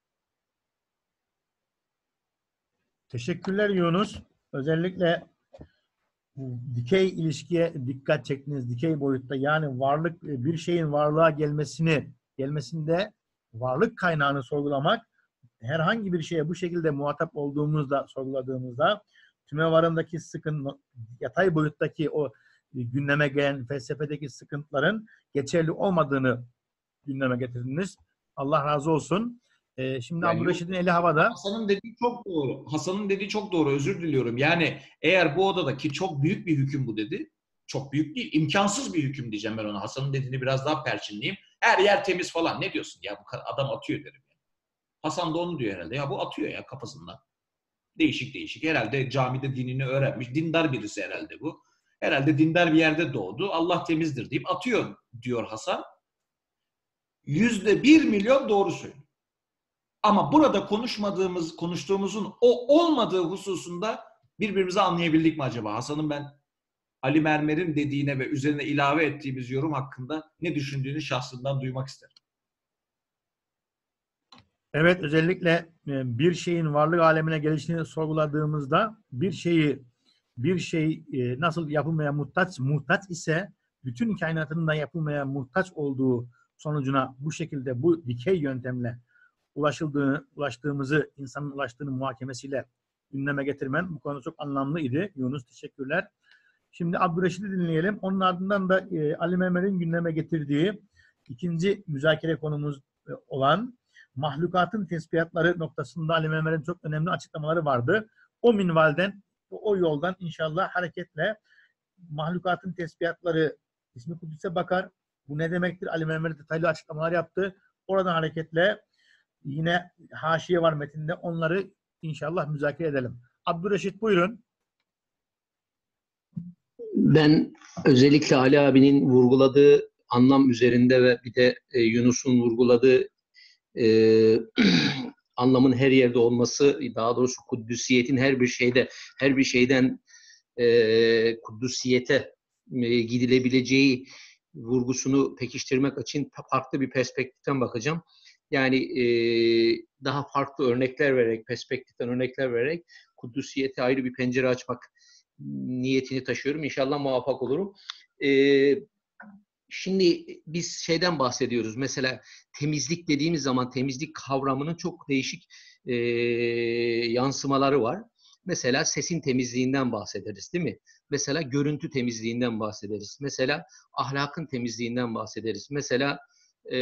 A: Teşekkürler Yunus. Özellikle dikey ilişkiye dikkat çektiniz. Dikey boyutta, yani varlık, bir şeyin varlığa gelmesini gelmesinde varlık kaynağını sorgulamak, herhangi bir şeye bu şekilde muhatap olduğumuzda, sorguladığımızda tümevarındaki sıkıntı, yatay boyuttaki o gündeme gelen felsefedeki sıkıntıların geçerli olmadığını gündeme getirdiniz. Allah razı olsun. Ee, şimdi
C: Yani
A: Abdülreşit'in eli havada.
C: Hasan'ın dediği çok doğru. Hasan'ın dediği çok doğru. Özür diliyorum. Yani eğer bu odadaki çok büyük bir hüküm bu dedi. Çok büyük değil. İmkansız bir hüküm diyeceğim ben ona. Hasan'ın dediğini biraz daha perçinleyeyim. Her yer temiz falan. Ne diyorsun? Ya bu adam atıyor derim. Hasan da onu diyor herhalde. Ya bu atıyor ya kafasından. Değişik değişik. Herhalde camide dinini öğrenmiş. Dindar birisi herhalde bu. Herhalde dindar bir yerde doğdu. Allah temizdir deyip atıyor diyor Hasan. Yüzde bir milyon doğru söylüyor. Ama burada konuşmadığımız, konuştuğumuzun o olmadığı hususunda birbirimizi anlayabildik mi acaba? Hasan'ın ben Ali Mermer'in dediğine ve üzerine ilave ettiğimiz yorum hakkında ne düşündüğünü şahsından duymak isterim.
A: Evet, özellikle bir şeyin varlık alemine gelişini sorguladığımızda bir şeyi bir şey nasıl yapılmaya muhtaç muhtaç ise bütün kainatının da yapılmaya muhtaç olduğu sonucuna bu şekilde bu dikey yöntemle ulaşıldığını, ulaştığımızı, insanın ulaştığını muhakemesiyle gündeme getirmen bu konuda çok anlamlıydı. Yunus, teşekkürler. Şimdi Abdülreşit'i dinleyelim. Onun ardından da e, Ali Mehmet'in gündeme getirdiği ikinci müzakere konumuz e, olan mahlukatın tesbihatları noktasında Ali Mehmet'in çok önemli açıklamaları vardı. O minvalden, o, o yoldan inşallah hareketle mahlukatın tesbihatları ismi Kudüs'e bakar. Bu ne demektir? Ali Mehmet detaylı açıklamalar yaptı. Oradan hareketle yine haşiye var metinde. Onları inşallah müzakere edelim. Abdülreşit buyurun.
F: Ben özellikle Ali abinin vurguladığı anlam üzerinde ve bir de e, Yunus'un vurguladığı e, anlamın her yerde olması, daha doğrusu kuddüsiyetin her bir şeyde, her bir şeyden e, kuddüsiyete e, gidilebileceği vurgusunu pekiştirmek için farklı bir perspektiften bakacağım. Yani e, daha farklı örnekler vererek, perspektiften örnekler vererek kuddüsiyete ayrı bir pencere açmak niyetini taşıyorum. İnşallah muvaffak olurum. Ee, şimdi biz şeyden bahsediyoruz. Mesela temizlik dediğimiz zaman temizlik kavramının çok değişik e, yansımaları var. Mesela sesin temizliğinden bahsederiz, değil mi? Mesela görüntü temizliğinden bahsederiz. Mesela ahlakın temizliğinden bahsederiz. Mesela e,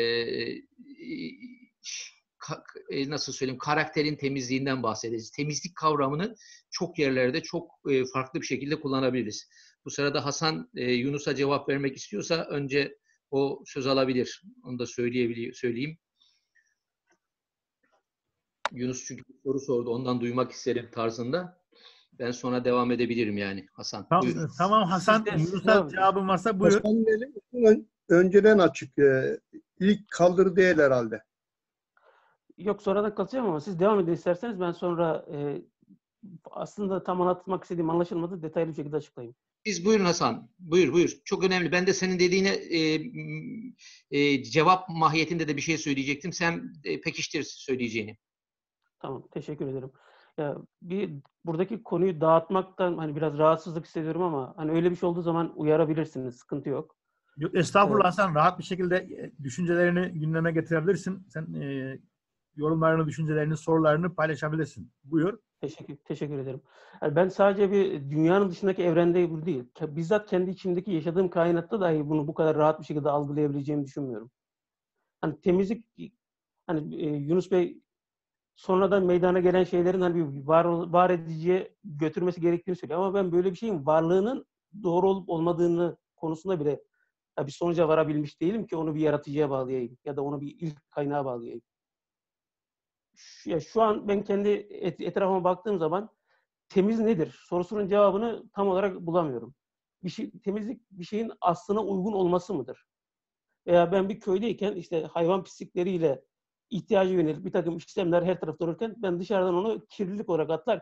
F: nasıl söyleyeyim, karakterin temizliğinden bahsederiz. Temizlik kavramını çok yerlerde çok farklı bir şekilde kullanabiliriz. Bu sırada Hasan Yunus'a cevap vermek istiyorsa önce o söz alabilir. Onu da söyleyebiliyor, söyleyeyim. Yunus çünkü bir soru sordu. Ondan duymak isterim tarzında. Ben sonra devam edebilirim yani Hasan.
A: Tamam,
F: Buyurun.
A: tamam Hasan. Yunus'a cevabın varsa buyur.
G: Hasan Bey'in önceden açık. İlk kaldırı değil herhalde.
D: Yok, sonradan katacağım ama siz devam edin isterseniz, ben sonra e, aslında tam anlatmak istediğim anlaşılmadı, detaylı bir şekilde açıklayayım.
F: Siz buyurun Hasan. Buyur buyur. Çok önemli. Ben de senin dediğine e, e, cevap mahiyetinde de bir şey söyleyecektim. Sen e, pekiştir söyleyeceğini.
D: Tamam, teşekkür ederim. Ya bir buradaki konuyu dağıtmaktan hani biraz rahatsızlık hissediyorum ama hani öyle bir şey olduğu zaman uyarabilirsiniz. Sıkıntı yok.
A: Yok, estağfurullah
D: Evet.
A: Hasan. Rahat bir şekilde düşüncelerini gündeme getirebilirsin. Sen e, yorumlarını, düşüncelerini, sorularını paylaşabilirsin. Buyur.
D: Teşekkür, teşekkür ederim. Yani ben sadece bir dünyanın dışındaki evrende bu değil. Bizzat kendi içimdeki yaşadığım kainatta dahi bunu bu kadar rahat bir şekilde algılayabileceğimi düşünmüyorum. Hani temizlik, hani e, Yunus Bey sonradan meydana gelen şeylerin hani bir var, var ediciye götürmesi gerektiğini söylüyor. Ama ben böyle bir şeyin varlığının doğru olup olmadığını konusunda bile ya bir sonuca varabilmiş değilim ki onu bir yaratıcıya bağlayayım ya da onu bir ilk kaynağa bağlayayım. Şu, ya şu an ben kendi et, etrafıma baktığım zaman temiz nedir sorusunun cevabını tam olarak bulamıyorum. Bir şey, temizlik bir şeyin aslına uygun olması mıdır? Veya ben bir köydeyken işte hayvan pislikleriyle ihtiyacı yönelik bir takım işlemler her tarafta olurken ben dışarıdan onu kirlilik olarak atlarken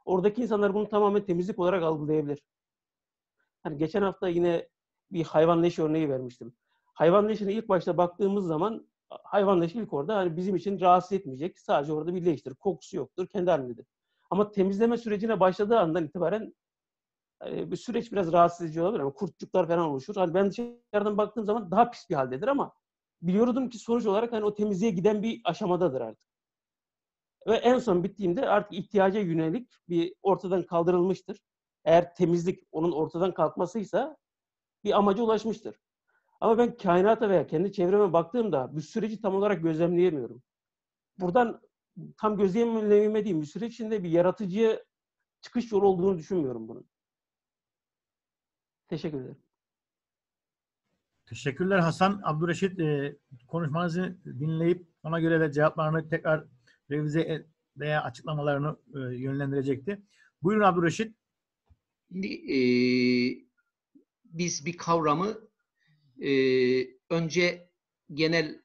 D: Oradaki insanlar bunu tamamen temizlik olarak algılayabilir. Hani geçen hafta yine bir hayvan leşi örneği vermiştim. Hayvan leşine ilk başta baktığımız zaman hayvan leşi ilk orada hani bizim için rahatsız etmeyecek. Sadece orada bir leştir. Kokusu yoktur. Kendi halindedir. Ama temizleme sürecine başladığı andan itibaren yani bir süreç biraz rahatsız edici olabilir ama kurtçuklar falan oluşur. Hani ben dışarıdan baktığım zaman daha pis bir haldedir ama biliyordum ki sonuç olarak hani o temizliğe giden bir aşamadadır artık. Ve en son bittiğinde artık ihtiyaca yönelik bir ortadan kaldırılmıştır. Eğer temizlik onun ortadan kalkmasıysa bir amaca ulaşmıştır. Ama ben kainata veya kendi çevreme baktığımda bu süreci tam olarak gözlemleyemiyorum. Buradan tam gözlemleyemediğim bir süreç içinde bir yaratıcıya çıkış yolu olduğunu düşünmüyorum bunun. Teşekkür ederim.
A: Teşekkürler Hasan. Abdülreşit e, konuşmanızı dinleyip ona göre de cevaplarını tekrar revize veya açıklamalarını e, yönlendirecekti. Buyurun Abdülreşit.
F: Şimdi e, biz bir kavramı e, önce genel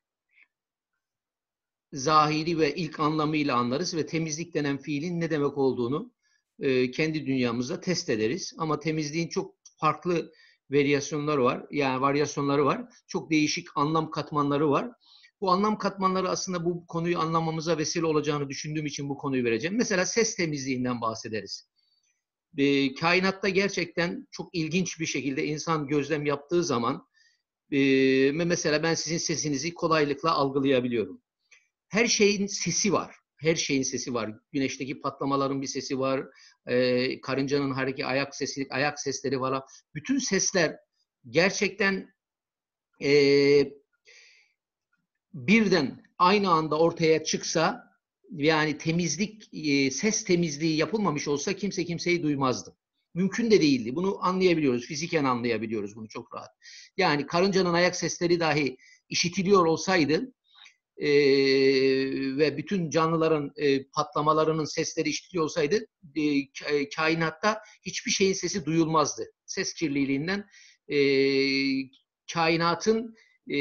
F: zahiri ve ilk anlamıyla anlarız ve temizlik denen fiilin ne demek olduğunu e, kendi dünyamızda test ederiz. Ama temizliğin çok farklı varyasyonları var. Yani varyasyonları var. Çok değişik anlam katmanları var. Bu anlam katmanları aslında bu konuyu anlamamıza vesile olacağını düşündüğüm için bu konuyu vereceğim. Mesela ses temizliğinden bahsederiz. E, kainatta gerçekten çok ilginç bir şekilde insan gözlem yaptığı zaman e, mesela ben sizin sesinizi kolaylıkla algılayabiliyorum. Her şeyin sesi var. Her şeyin sesi var. Güneşteki patlamaların bir sesi var. E, karıncanın hareket, ayak sesi, ayak sesleri var. Bütün sesler gerçekten e, birden aynı anda ortaya çıksa, yani temizlik, e, ses temizliği yapılmamış olsa kimse kimseyi duymazdı. Mümkün de değildi. Bunu anlayabiliyoruz. Fiziken anlayabiliyoruz bunu çok rahat. Yani karıncanın ayak sesleri dahi işitiliyor olsaydı e, ve bütün canlıların e, patlamalarının sesleri işitiliyor olsaydı e, kainatta hiçbir şeyin sesi duyulmazdı. Ses kirliliğinden e, kainatın e,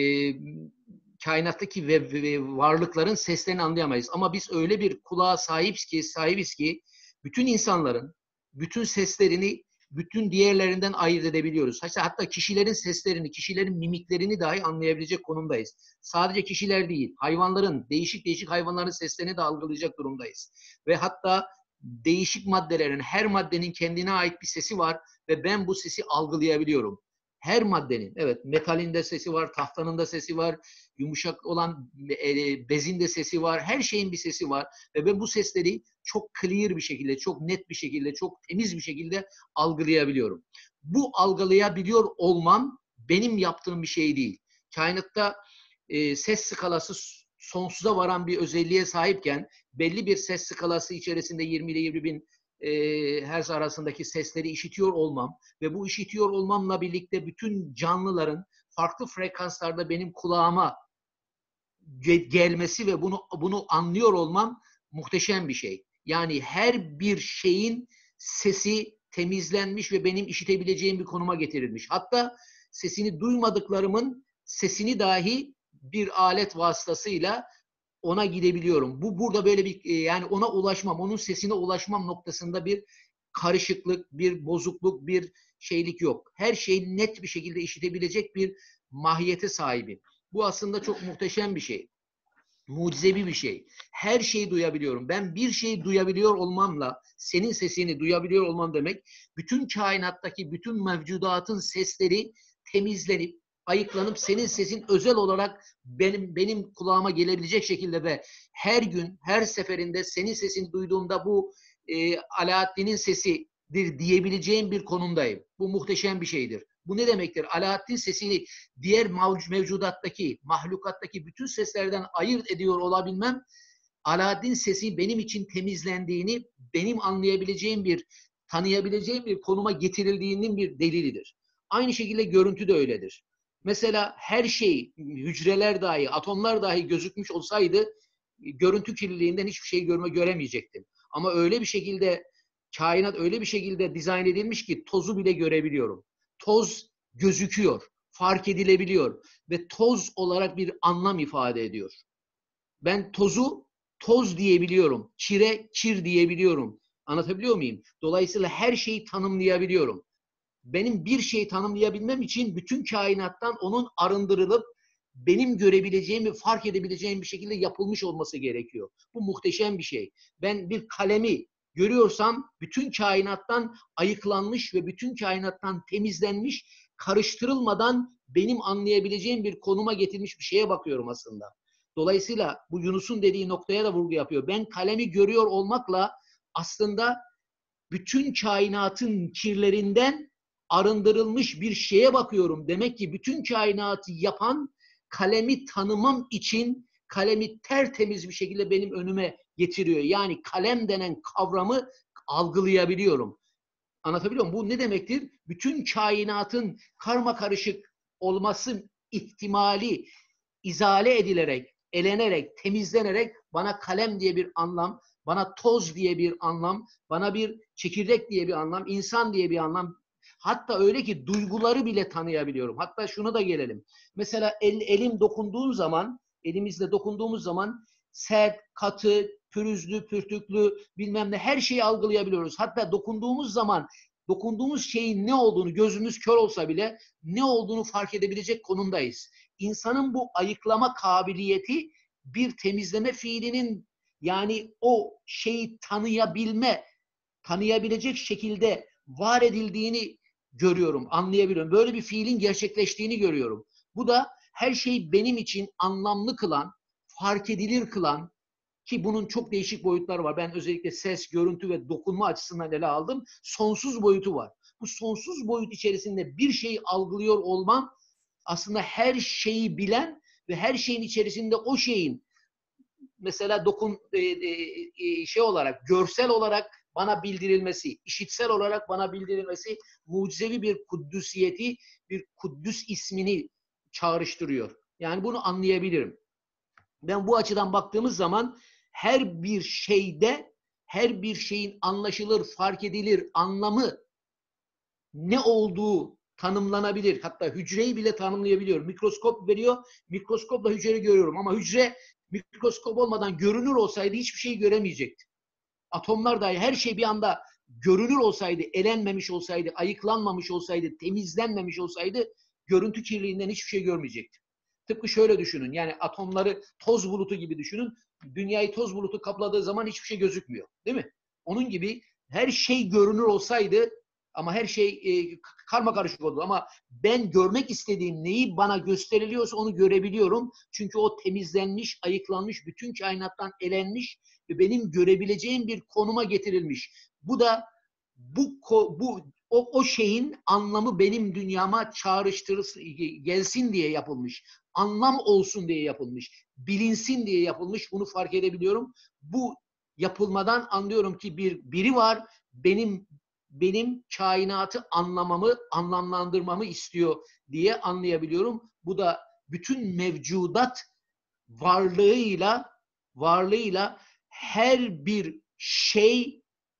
F: kainattaki ve, ve varlıkların seslerini anlayamayız. Ama biz öyle bir kulağa sahibiz ki, sahibiz ki bütün insanların bütün seslerini bütün diğerlerinden ayırt edebiliyoruz. Hatta kişilerin seslerini, kişilerin mimiklerini dahi anlayabilecek konumdayız. Sadece kişiler değil, hayvanların, değişik değişik hayvanların seslerini de algılayacak durumdayız. Ve hatta değişik maddelerin, her maddenin kendine ait bir sesi var ve ben bu sesi algılayabiliyorum. Her maddenin, evet, metalin de sesi var, tahtanın da sesi var, yumuşak olan bezin de sesi var, her şeyin bir sesi var ve ben bu sesleri çok clear bir şekilde, çok net bir şekilde, çok temiz bir şekilde algılayabiliyorum. Bu algılayabiliyor olmam benim yaptığım bir şey değil. Kainatta e, ses skalası sonsuza varan bir özelliğe sahipken belli bir ses skalası içerisinde yirmi ile yirmi bin e, hertz arasındaki sesleri işitiyor olmam ve bu işitiyor olmamla birlikte bütün canlıların farklı frekanslarda benim kulağıma gelmesi ve bunu bunu anlıyor olmam muhteşem bir şey. Yani her bir şeyin sesi temizlenmiş ve benim işitebileceğim bir konuma getirilmiş. Hatta sesini duymadıklarımın sesini dahi bir alet vasıtasıyla ona gidebiliyorum. Bu burada böyle bir yani ona ulaşmam, onun sesine ulaşmam noktasında bir karışıklık, bir bozukluk, bir şeylik yok. Her şeyi net bir şekilde işitebilecek bir mahiyete sahibim. Bu aslında çok muhteşem bir şey. Mucizevi bir şey. Her şeyi duyabiliyorum. Ben bir şeyi duyabiliyor olmamla senin sesini duyabiliyor olmam demek bütün kainattaki bütün mevcudatın sesleri temizlenip ayıklanıp senin sesin özel olarak benim benim kulağıma gelebilecek şekilde ve her gün her seferinde senin sesini duyduğumda bu e, Alaaddin'in sesidir diyebileceğim bir konumdayım. Bu muhteşem bir şeydir. Bu ne demektir? Alaaddin sesini diğer mevcudattaki, mahlukattaki bütün seslerden ayırt ediyor olabilmem, Alaaddin sesi benim için temizlendiğini, benim anlayabileceğim bir, tanıyabileceğim bir konuma getirildiğinin bir delilidir. Aynı şekilde görüntü de öyledir. Mesela her şey, hücreler dahi, atomlar dahi gözükmüş olsaydı, görüntü kirliliğinden hiçbir şey görme göremeyecektim. Ama öyle bir şekilde, kainat öyle bir şekilde dizayn edilmiş ki tozu bile görebiliyorum. Toz gözüküyor, fark edilebiliyor ve toz olarak bir anlam ifade ediyor. Ben tozu toz diyebiliyorum, kire kir diyebiliyorum. Anlatabiliyor muyum? Dolayısıyla her şeyi tanımlayabiliyorum. Benim bir şeyi tanımlayabilmem için bütün kainattan onun arındırılıp benim görebileceğim ve fark edebileceğim bir şekilde yapılmış olması gerekiyor. Bu muhteşem bir şey. Ben bir kalemi görüyorsam bütün kainattan ayıklanmış ve bütün kainattan temizlenmiş, karıştırılmadan benim anlayabileceğim bir konuma getirmiş bir şeye bakıyorum aslında. Dolayısıyla bu Yunus'un dediği noktaya da vurgu yapıyor. Ben kalemi görüyor olmakla aslında bütün kainatın kirlerinden arındırılmış bir şeye bakıyorum. Demek ki bütün kainatı yapan kalemi tanımam için kalemi tertemiz bir şekilde benim önüme getiriyor. Yani kalem denen kavramı algılayabiliyorum. Anlatabiliyor muyum? Bu ne demektir? Bütün kainatın karma karışık olması ihtimali izale edilerek, elenerek, temizlenerek bana kalem diye bir anlam, bana toz diye bir anlam, bana bir çekirdek diye bir anlam, insan diye bir anlam. Hatta öyle ki duyguları bile tanıyabiliyorum. Hatta şuna da gelelim. Mesela el, elim dokunduğum zaman, elimizle dokunduğumuz zaman sert, katı, pürüzlü, pürtüklü, bilmem ne her şeyi algılayabiliyoruz. Hatta dokunduğumuz zaman dokunduğumuz şeyin ne olduğunu, gözümüz kör olsa bile ne olduğunu fark edebilecek konumdayız. İnsanın bu ayıklama kabiliyeti bir temizleme fiilinin, yani o şeyi tanıyabilme, tanıyabilecek şekilde var edildiğini görüyorum, anlayabiliyorum. Böyle bir fiilin gerçekleştiğini görüyorum. Bu da her şeyi benim için anlamlı kılan, fark edilir kılan, ki bunun çok değişik boyutları var. Ben özellikle ses, görüntü ve dokunma açısından ele aldım. Sonsuz boyutu var. Bu sonsuz boyut içerisinde bir şeyi algılıyor olmam aslında her şeyi bilen ve her şeyin içerisinde o şeyin mesela dokun e, e, şey olarak, görsel olarak bana bildirilmesi, işitsel olarak bana bildirilmesi mucizevi bir kuddüsiyeti, bir kuddüs ismini çağrıştırıyor. Yani bunu anlayabilirim. Ben bu açıdan baktığımız zaman her bir şeyde, her bir şeyin anlaşılır, fark edilir anlamı ne olduğu tanımlanabilir. Hatta hücreyi bile tanımlayabiliyor. Mikroskop veriyor, mikroskopla hücreyi görüyorum. Ama hücre mikroskop olmadan görünür olsaydı hiçbir şey göremeyecekti. Atomlar dahi her şey bir anda görünür olsaydı, elenmemiş olsaydı, ayıklanmamış olsaydı, temizlenmemiş olsaydı görüntü kirliliğinden hiçbir şey görmeyecekti. Tıpkı şöyle düşünün, yani atomları toz bulutu gibi düşünün. Dünyayı toz bulutu kapladığı zaman hiçbir şey gözükmüyor. Değil mi? Onun gibi her şey görünür olsaydı ama her şey e, karma karışık oldu. Ama ben görmek istediğim neyi bana gösteriliyorsa onu görebiliyorum. Çünkü o temizlenmiş, ayıklanmış, bütün kainattan elenmiş ve benim görebileceğim bir konuma getirilmiş. Bu da bu bu o, o şeyin anlamı benim dünyama çağrıştırılsın, gelsin diye yapılmış. Anlam olsun diye yapılmış. Bilinsin diye yapılmış. Bunu fark edebiliyorum. Bu yapılmadan anlıyorum ki bir biri var. Benim benim kainatı anlamamı, anlamlandırmamı istiyor diye anlayabiliyorum. Bu da bütün mevcudat varlığıyla varlığıyla her bir şey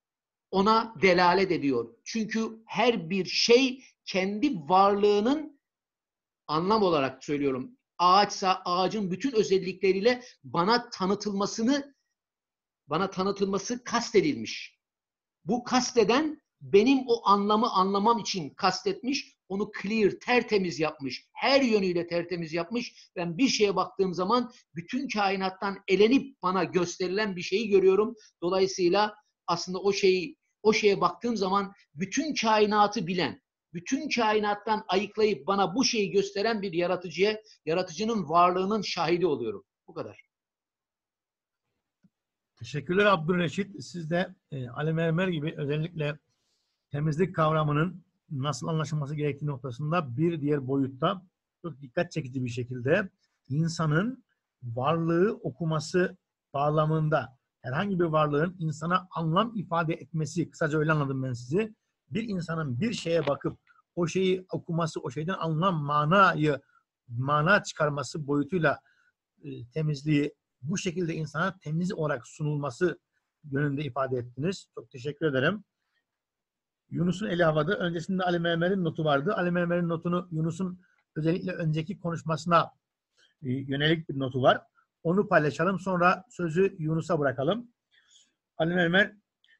F: ona delalet ediyor. Çünkü her bir şey kendi varlığının, anlam olarak söylüyorum, ağaçsa ağacın bütün özellikleriyle bana tanıtılmasını bana tanıtılması kastedilmiş. Bu kasteden benim o anlamı anlamam için kastetmiş, onu clear, tertemiz yapmış, her yönüyle tertemiz yapmış. Ben bir şeye baktığım zaman bütün kainattan elenip bana gösterilen bir şeyi görüyorum. Dolayısıyla aslında o şeyi, o şeye baktığım zaman bütün kainatı bilen, bütün kainattan ayıklayıp bana bu şeyi gösteren bir yaratıcıya, yaratıcının varlığının şahidi oluyorum. Bu kadar.
A: Teşekkürler Abdülreşit. Siz de e, Ali Mermer gibi özellikle temizlik kavramının nasıl anlaşılması gerektiği noktasında bir diğer boyutta çok dikkat çekici bir şekilde insanın varlığı okuması bağlamında herhangi bir varlığın insana anlam ifade etmesi, kısaca öyle anladım ben sizi. Bir insanın bir şeye bakıp o şeyi okuması, o şeyden anlam, manayı, mana çıkarması boyutuyla e, temizliği bu şekilde insana temiz olarak sunulması yönünde ifade ettiniz. Çok teşekkür ederim. Yunus'un eli havada. Öncesinde Ali Mermer'in notu vardı. Ali Mermer'in notunu Yunus'un özellikle önceki konuşmasına e, yönelik bir notu var. Onu paylaşalım. Sonra sözü Yunus'a bırakalım. Ali Mermer,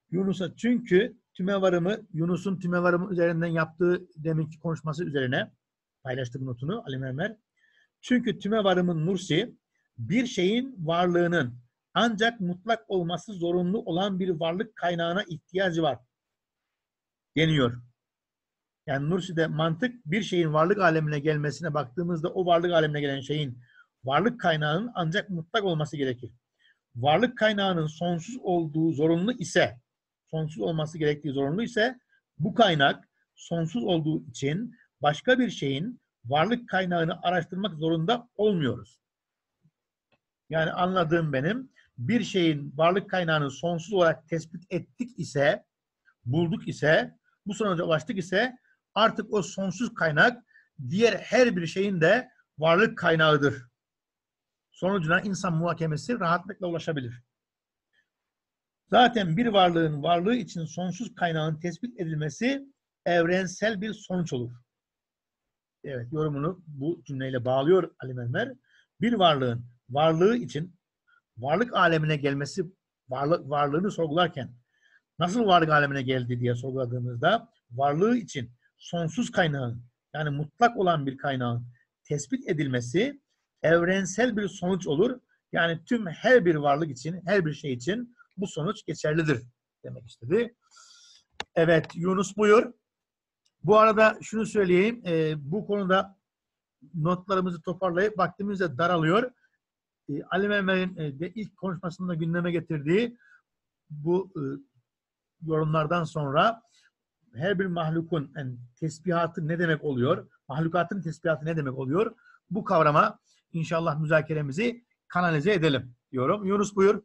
A: Yunus'a çünkü tümevarımı, Yunus'un tümevarımı üzerinden yaptığı deminki konuşması üzerine paylaştım notunu Ali Mehmet. Çünkü tümevarımın Nursi bir şeyin varlığının ancak mutlak olması zorunlu olan bir varlık kaynağına ihtiyacı var deniyor. Yani Nursi'de mantık bir şeyin varlık alemine gelmesine baktığımızda o varlık alemine gelen şeyin varlık kaynağının ancak mutlak olması gerekir. Varlık kaynağının sonsuz olduğu zorunlu ise, sonsuz olması gerektiği zorunlu ise bu kaynak sonsuz olduğu için başka bir şeyin varlık kaynağını araştırmak zorunda olmuyoruz. Yani anladığım benim bir şeyin varlık kaynağını sonsuz olarak tespit ettik ise, bulduk ise, bu sonuca ulaştık ise artık o sonsuz kaynak diğer her bir şeyin de varlık kaynağıdır. Sonucuna insan muhakemesi rahatlıkla ulaşabilir. Zaten bir varlığın varlığı için sonsuz kaynağın tespit edilmesi evrensel bir sonuç olur. Evet, yorumunu bu cümleyle bağlıyor Ali Mermer. Bir varlığın varlığı için varlık alemine gelmesi, varlık, varlığını sorgularken nasıl varlık alemine geldi diye sorguladığımızda varlığı için sonsuz kaynağın, yani mutlak olan bir kaynağın tespit edilmesi evrensel bir sonuç olur. Yani tüm her bir varlık için, her bir şey için bu sonuç geçerlidir demek istedi. Evet, Yunus buyur. Bu arada şunu söyleyeyim, e, bu konuda notlarımızı toparlayıp vaktimizde daralıyor. E, Ali Mehmet'in e, de ilk konuşmasında gündeme getirdiği bu e, yorumlardan sonra her bir mahlukun yani tesbihatı ne demek oluyor? Mahlukatın tesbihatı ne demek oluyor? Bu kavrama inşallah müzakeremizi kanalize edelim diyorum. Yunus buyur.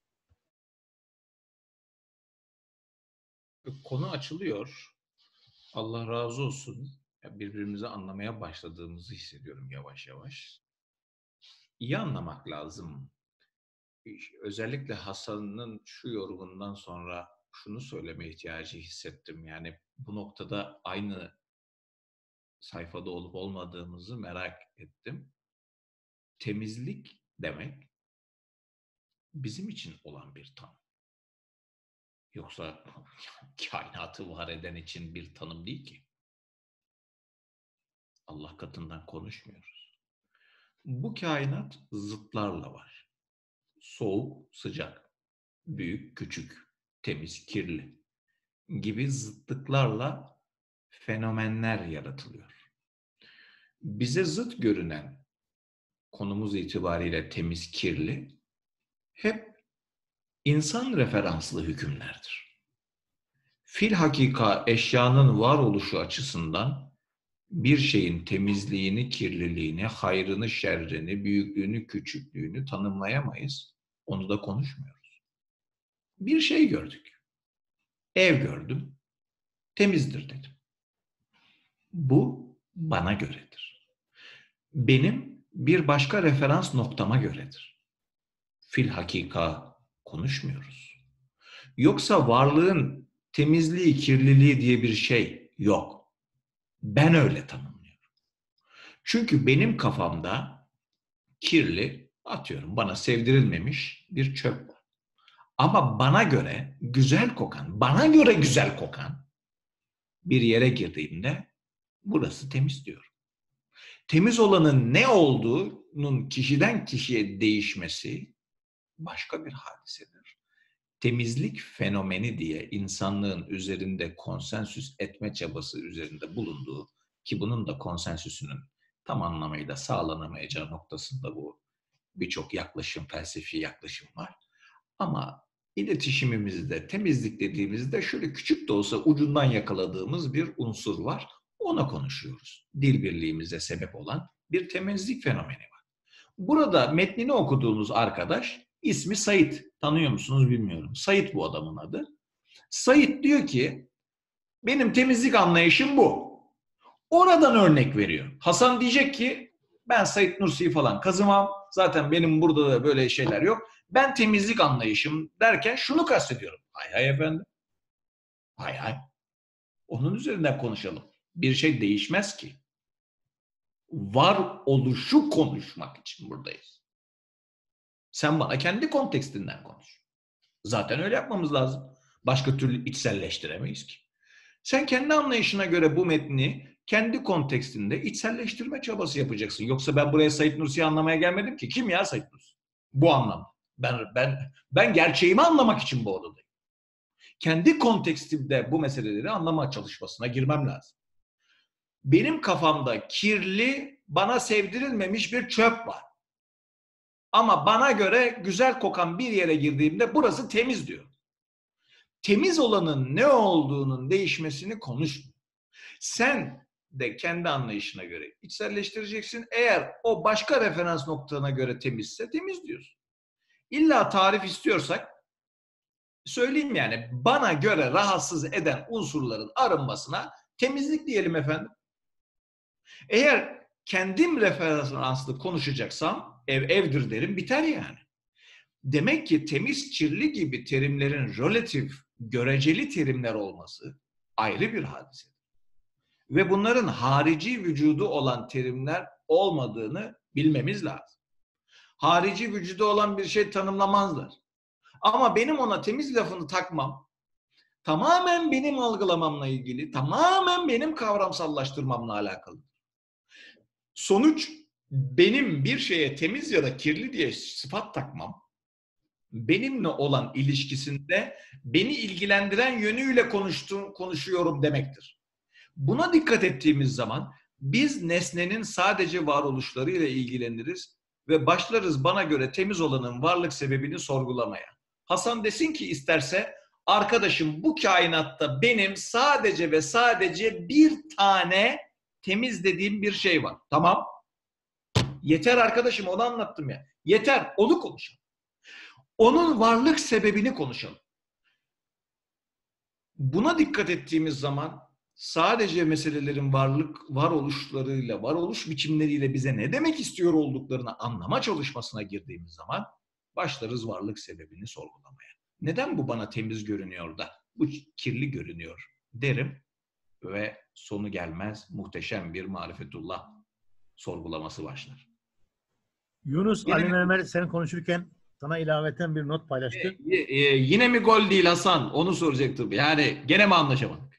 C: Konu açılıyor. Allah razı olsun. Birbirimizi anlamaya başladığımızı hissediyorum yavaş yavaş. İyi anlamak lazım. Özellikle Hasan'ın şu yorumundan sonra şunu söyleme ihtiyacı hissettim. Yani bu noktada aynı sayfada olup olmadığımızı merak ettim. Temizlik demek bizim için olan bir tanım. Yoksa kainatı var eden için bir tanım değil ki. Allah katından konuşmuyoruz. Bu kainat zıtlarla var. Soğuk, sıcak, büyük, küçük, temiz, kirli gibi zıtlıklarla fenomenler yaratılıyor. Bize zıt görünen konumuz itibariyle temiz, kirli hep insan referanslı hükümlerdir. Filhakika eşyanın varoluşu açısından bir şeyin temizliğini, kirliliğini, hayrını, şerrini, büyüklüğünü, küçüklüğünü tanımlayamayız. Onu da konuşmuyoruz. Bir şey gördük. Ev gördüm. Temizdir dedim. Bu bana göredir. Benim bir başka referans noktama göredir. Filhakika konuşmuyoruz. Yoksa varlığın temizliği, kirliliği diye bir şey yok. Ben öyle tanımlıyorum. Çünkü benim kafamda kirli, atıyorum bana sevdirilmemiş bir çöp var. Ama bana göre güzel kokan, bana göre güzel kokan bir yere girdiğimde burası temiz diyorum. Temiz olanın ne olduğunun kişiden kişiye değişmesi başka bir hadisedir. Temizlik fenomeni diye insanlığın üzerinde konsensüs etme çabası üzerinde bulunduğu ki bunun da konsensüsünün tam anlamıyla sağlanamayacağı noktasında bu birçok yaklaşım, felsefi yaklaşım var. Ama iletişimimizde temizlik dediğimizde şöyle küçük de olsa ucundan yakaladığımız bir unsur var. Ona konuşuyoruz. Dil birliğimize sebep olan bir temizlik fenomeni var. Burada metnini okuduğumuz arkadaş ismi Sait. Tanıyor musunuz bilmiyorum. Sait bu adamın adı. Sait diyor ki benim temizlik anlayışım bu. Oradan örnek veriyor. Hasan diyecek ki ben Sait Nursi'yi falan kazımam. Zaten benim burada da böyle şeyler yok. Ben temizlik anlayışım derken şunu kastediyorum. Hay hay efendim. Hay hay. Onun üzerinden konuşalım. Bir şey değişmez ki. Var oluşu konuşmak için buradayız. Sen bana kendi kontekstinden konuş. Zaten öyle yapmamız lazım. Başka türlü içselleştiremeyiz ki. Sen kendi anlayışına göre bu metni kendi kontekstinde içselleştirme çabası yapacaksın. Yoksa ben buraya Said Nursi'yi anlamaya gelmedim ki. Kim ya Said Nursi? Bu anlamda. Ben, ben, ben gerçeğimi anlamak için bu odadayım. Kendi kontekstimde bu meseleleri anlama çalışmasına girmem lazım. Benim kafamda kirli, bana sevdirilmemiş bir çöp var. Ama bana göre güzel kokan bir yere girdiğimde burası temiz diyor. Temiz olanın ne olduğunun değişmesini konuşmuyor. Sen de kendi anlayışına göre içselleştireceksin. Eğer o başka referans noktana göre temizse temiz diyorsun. İlla tarif istiyorsak söyleyeyim yani bana göre rahatsız eden unsurların arınmasına temizlik diyelim efendim. Eğer kendim referanslı konuşacaksam ev evdir derim biter yani. Demek ki temiz, kirli gibi terimlerin relatif, göreceli terimler olması ayrı bir hadise. Ve bunların harici vücudu olan terimler olmadığını bilmemiz lazım. Harici vücudu olan bir şey tanımlamazlar. Ama benim ona temiz lafını takmam, tamamen benim algılamamla ilgili, tamamen benim kavramsallaştırmamla alakalı. Sonuç, benim bir şeye temiz ya da kirli diye sıfat takmam, benimle olan ilişkisinde beni ilgilendiren yönüyle konuştuğum, konuşuyorum demektir. Buna dikkat ettiğimiz zaman biz nesnenin sadece varoluşlarıyla ilgileniriz ve başlarız bana göre temiz olanın varlık sebebini sorgulamaya. Hasan desin ki isterse, arkadaşım bu kainatta benim sadece ve sadece bir tane temiz dediğim bir şey var. Tamam. Yeter arkadaşım, onu anlattım ya. Yeter, onu konuşalım. Onun varlık sebebini konuşalım. Buna dikkat ettiğimiz zaman sadece meselelerin varlık, varoluşlarıyla, varoluş biçimleriyle bize ne demek istiyor olduklarını anlama çalışmasına girdiğimiz zaman başlarız varlık sebebini sorgulamaya. Neden bu bana temiz görünüyor da bu kirli görünüyor derim ve sonu gelmez muhteşem bir marifetullah sorgulaması başlar.
A: Yunus,
C: Yine
A: Ali
C: mi,
A: Mehmet senin konuşurken sana ilaveten bir not paylaştı.
C: e, e, yine mi gol değil Hasan? Onu soracaktım. Yani gene mi anlaşamadık?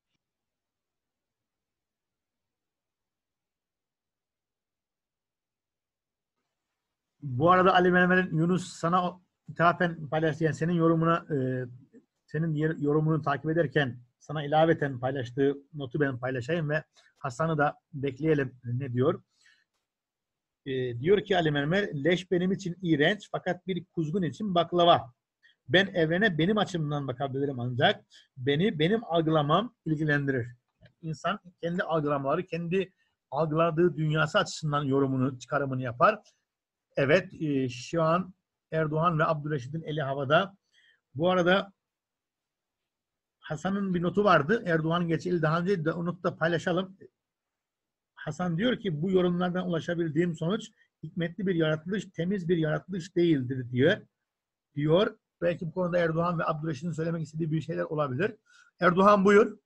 A: Bu arada Ali Mehmet'in Yunus sana ithafen paylaştı. Yani senin yorumuna e, senin yorumunu takip ederken sana ilaveten paylaştığı notu ben paylaşayım ve Hasan'ı da bekleyelim ne diyor. E, diyor ki Ali Mehmet, leş benim için iğrenç fakat bir kuzgun için baklava. Ben evrene benim açımdan bakabilirim ancak beni benim algılamam ilgilendirir. İnsan kendi algılamaları, kendi algıladığı dünyası açısından yorumunu, çıkarımını yapar. Evet, e, şu an Erdoğan ve Abdülreşit'in eli havada. Bu arada Hasan'ın bir notu vardı. Erdoğan'ın geçeli daha önce de o notu da paylaşalım. Hasan diyor ki bu yorumlardan ulaşabildiğim sonuç hikmetli bir yaratılış, temiz bir yaratılış değildir diyor. Diyor. Belki bu konuda Erdoğan ve Abdülreşit'in söylemek istediği bir şeyler olabilir. Erdoğan buyur.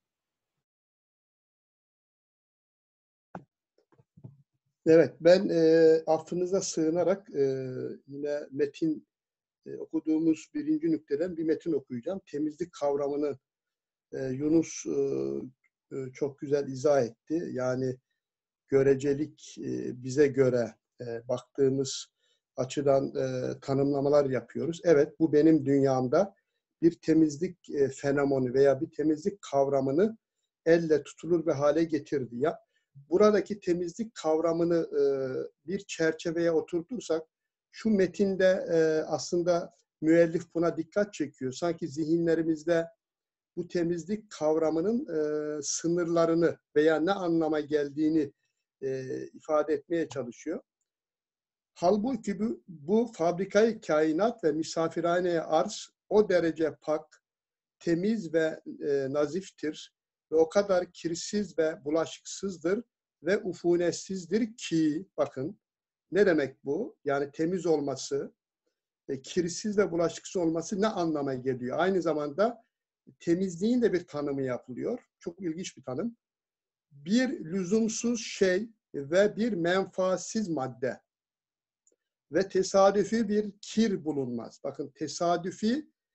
G: Evet, ben e, affınıza sığınarak e, yine metin e, okuduğumuz birinci nükteden bir metin okuyacağım. Temizlik kavramını e, Yunus e, e, çok güzel izah etti. Yani görecelik e, bize göre e, baktığımız açıdan e, tanımlamalar yapıyoruz. Evet, bu benim dünyamda bir temizlik e, fenomeni veya bir temizlik kavramını elle tutulur bir hale getirdi. Ya, buradaki temizlik kavramını e, bir çerçeveye oturtursak, şu metinde e, aslında müellif buna dikkat çekiyor. Sanki zihinlerimizde bu temizlik kavramının e, sınırlarını veya ne anlama geldiğini e, ifade etmeye çalışıyor. Halbuki bu, bu fabrikayı kainat ve misafirhaneye arz o derece pak, temiz ve e, naziftir ve o kadar kirsiz ve bulaşıksızdır ve ufunetsizdir ki, bakın ne demek bu? Yani temiz olması, e, kirsiz ve bulaşıksız olması ne anlama geliyor? Aynı zamanda temizliğin de bir tanımı yapılıyor. Çok ilginç bir tanım. Bir lüzumsuz şey ve bir menfaatsiz madde ve tesadüfi bir kir bulunmaz. Bakın, tesadüfi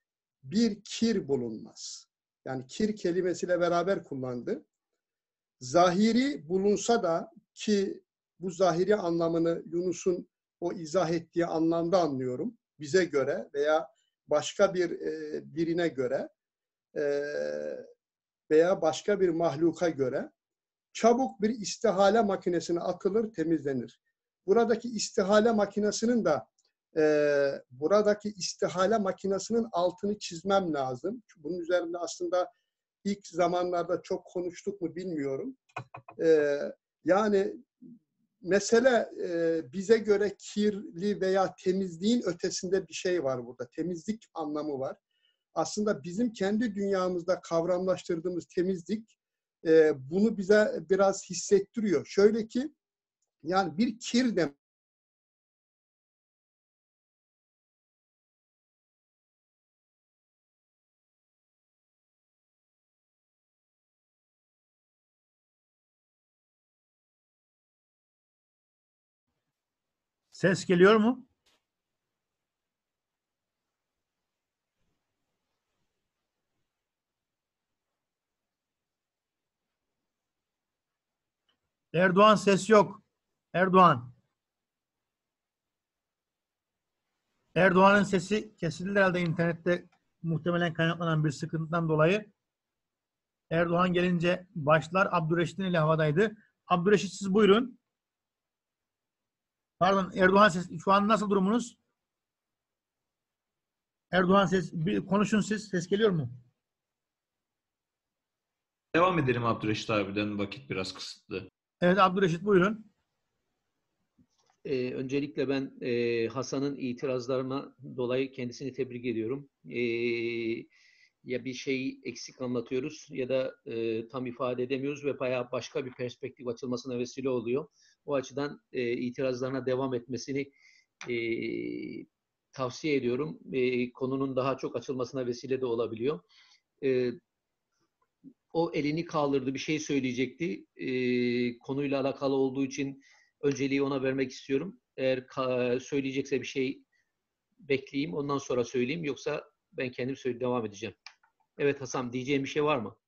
G: bir kir bulunmaz. Yani kir kelimesiyle beraber kullandı. Zahiri bulunsa da, ki bu zahiri anlamını Yunus'un o izah ettiği anlamda anlıyorum. Bize göre veya başka bir e, birine göre e, veya başka bir mahluka göre çabuk bir istihale makinesine atılır, temizlenir. Buradaki istihale makinesinin de e, buradaki istihale makinesinin altını çizmem lazım. Bunun üzerinde aslında ilk zamanlarda çok konuştuk mu bilmiyorum. E, yani mesele e, bize göre kirli veya temizliğin ötesinde bir şey var burada. Temizlik anlamı var. Aslında bizim kendi dünyamızda kavramlaştırdığımız temizlik e, bunu bize biraz hissettiriyor. Şöyle ki, yani bir kir demek.
A: Ses geliyor mu? Erdoğan ses yok. Erdoğan. Erdoğan'ın sesi kesildi herhalde internette, muhtemelen kaynaklanan bir sıkıntıdan dolayı. Erdoğan gelince başlar. Abdülreşit'in eli havadaydı. Abdülreşit, siz buyurun. Pardon, Erdoğan ses, şu an nasıl durumunuz? Erdoğan ses, bir konuşun siz. Ses geliyor mu?
C: Devam edelim Abdülreşit abiden. Vakit biraz kısıtlı.
A: Evet Abdülreşit, buyurun.
F: Ee, öncelikle ben e, Hasan'ın itirazlarına dolayı kendisini tebrik ediyorum. Ee, ya bir şey eksik anlatıyoruz ya da e, tam ifade edemiyoruz ve bayağı başka bir perspektif açılmasına vesile oluyor. O açıdan e, itirazlarına devam etmesini e, tavsiye ediyorum. E, konunun daha çok açılmasına vesile de olabiliyor. E, o elini kaldırdı, bir şey söyleyecekti. E, konuyla alakalı olduğu için önceliği ona vermek istiyorum. Eğer ka- söyleyecekse bir şey bekleyeyim, ondan sonra söyleyeyim. Yoksa ben kendim söyle devam edeceğim. Evet Hasan, diyeceğim bir şey var mı?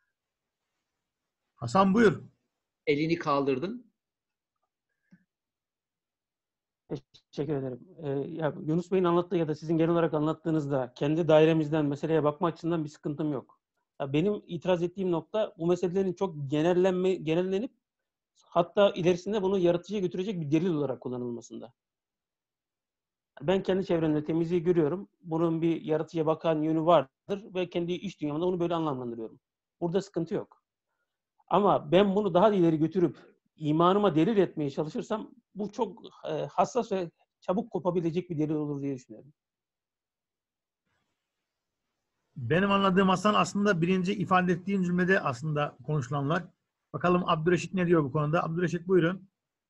A: Hasan buyur.
F: Elini kaldırdın.
D: Teşekkür ederim. Ee, ya Yunus Bey'in anlattığı ya da sizin genel olarak anlattığınızda kendi dairemizden meseleye bakma açısından bir sıkıntım yok. Ya benim itiraz ettiğim nokta, bu meselelerin çok genellenme, genellenip hatta ilerisinde bunu yaratıcıya götürecek bir delil olarak kullanılmasında. Ben kendi çevremde temizliği görüyorum. Bunun bir yaratıcıya bakan yönü vardır ve kendi iş dünyamda onu böyle anlamlandırıyorum. Burada sıkıntı yok. Ama ben bunu daha ileri götürüp imanıma delil etmeye çalışırsam bu çok e, hassas ve çabuk kopabilecek bir delil olur diye düşünüyorum.
A: Benim anladığım Hasan, aslında birinci ifade ettiğin cümlede aslında konuşulanlar. Bakalım Abdülreşit ne diyor bu konuda? Abdülreşit buyurun.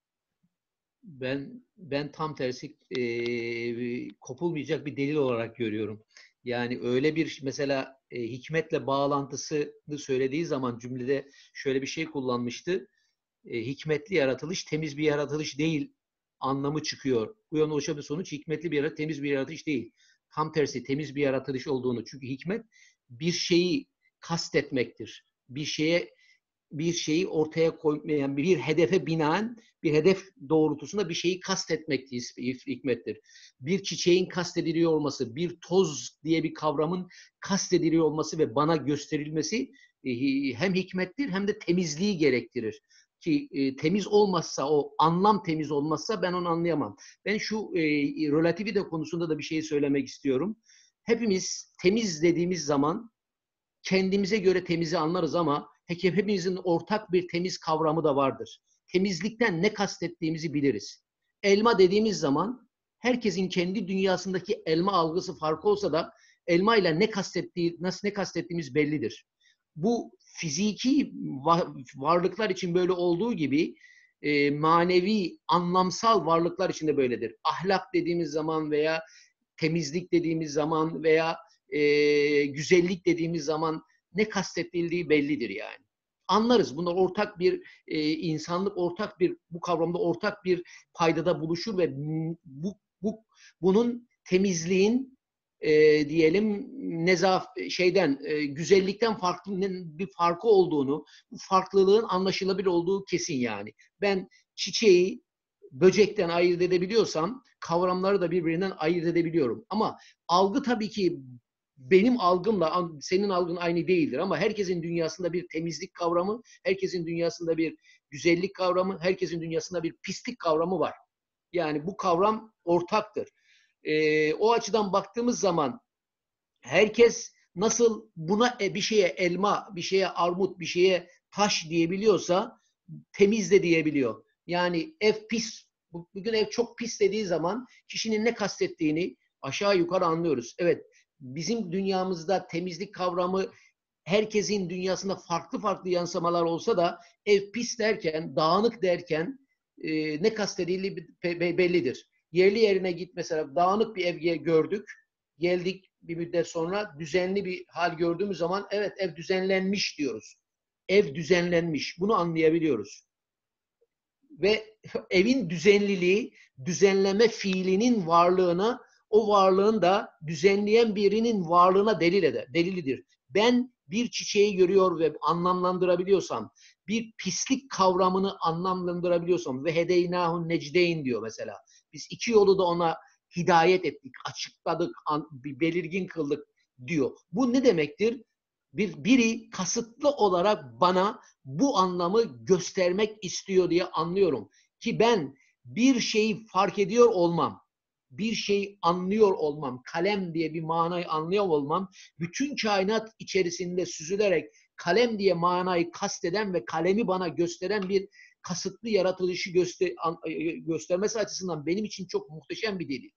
F: Ben ben tam tersi e, kopulmayacak bir delil olarak görüyorum. Yani öyle bir mesela e, hikmetle bağlantısını söylediği zaman cümlede şöyle bir şey kullanmıştı. E, hikmetli yaratılış temiz bir yaratılış değil anlamı çıkıyor. Bu yönde oluşan bir sonuç, hikmetli bir yaratılış temiz bir yaratılış değil. Tam tersi temiz bir yaratılış olduğunu. Çünkü hikmet bir şeyi kastetmektir. Bir şeye bir şeyi ortaya koymayan, bir hedefe binaen, bir hedef doğrultusunda bir şeyi kastetmek hikmettir. Bir çiçeğin kastediliyor olması, bir toz diye bir kavramın kastediliyor olması ve bana gösterilmesi hem hikmettir hem de temizliği gerektirir. Ki e, temiz olmazsa, o anlam temiz olmazsa ben onu anlayamam. Ben şu e, relativite konusunda da bir şey söylemek istiyorum. Hepimiz temiz dediğimiz zaman kendimize göre temizi anlarız ama hepimizin ortak bir temiz kavramı da vardır. Temizlikten ne kastettiğimizi biliriz. Elma dediğimiz zaman herkesin kendi dünyasındaki elma algısı farklı olsa da elma ile ne kastettiği, nasıl ne kastettiğimiz bellidir. Bu fiziki varlıklar için böyle olduğu gibi e, manevi, anlamsal varlıklar için de böyledir. Ahlak dediğimiz zaman veya temizlik dediğimiz zaman veya e, güzellik dediğimiz zaman ne kastettiği bellidir yani. Anlarız. Bunlar ortak bir e, insanlık, ortak bir bu kavramda ortak bir paydada buluşur ve bu, bu bunun temizliğin e, diyelim nezaf şeyden e, güzellikten farklı bir farkı olduğunu, bu farklılığın anlaşılabilir olduğu kesin yani. Ben çiçeği böcekten ayırt edebiliyorsam kavramları da birbirinden ayırt edebiliyorum. Ama algı tabii ki benim algımla senin algın aynı değildir ama herkesin dünyasında bir temizlik kavramı, herkesin dünyasında bir güzellik kavramı, herkesin dünyasında bir pislik kavramı var. Yani bu kavram ortaktır. Ee, o açıdan baktığımız zaman herkes nasıl buna bir şeye elma, bir şeye armut, bir şeye taş diyebiliyorsa temiz de diyebiliyor. Yani ev pis, bugün ev çok pis dediği zaman kişinin ne kastettiğini aşağı yukarı anlıyoruz. Evet, bizim dünyamızda temizlik kavramı herkesin dünyasında farklı farklı yansımalar olsa da ev pis derken, dağınık derken e, ne kastedildiği bellidir. Yerli yerine git mesela dağınık bir ev gördük. Geldik bir müddet sonra düzenli bir hal gördüğümüz zaman evet ev düzenlenmiş diyoruz. Ev düzenlenmiş. Bunu anlayabiliyoruz. Ve evin düzenliliği, düzenleme fiilinin varlığına, o varlığın da düzenleyen birinin varlığına delil eder, delilidir. Ben bir çiçeği görüyor ve anlamlandırabiliyorsam, bir pislik kavramını anlamlandırabiliyorsam ve hedeynâhun necdeyn diyor mesela. Biz iki yolu da ona hidayet ettik, açıkladık, bir belirgin kıldık diyor. Bu ne demektir? Bir, biri kasıtlı olarak bana bu anlamı göstermek istiyor diye anlıyorum. Ki ben bir şeyi fark ediyor olmam, bir şeyi anlıyor olmam, kalem diye bir manayı anlıyor olmam, bütün kainat içerisinde süzülerek kalem diye manayı kasteden ve kalemi bana gösteren bir kasıtlı yaratılışı göster göstermesi açısından benim için çok muhteşem bir delil.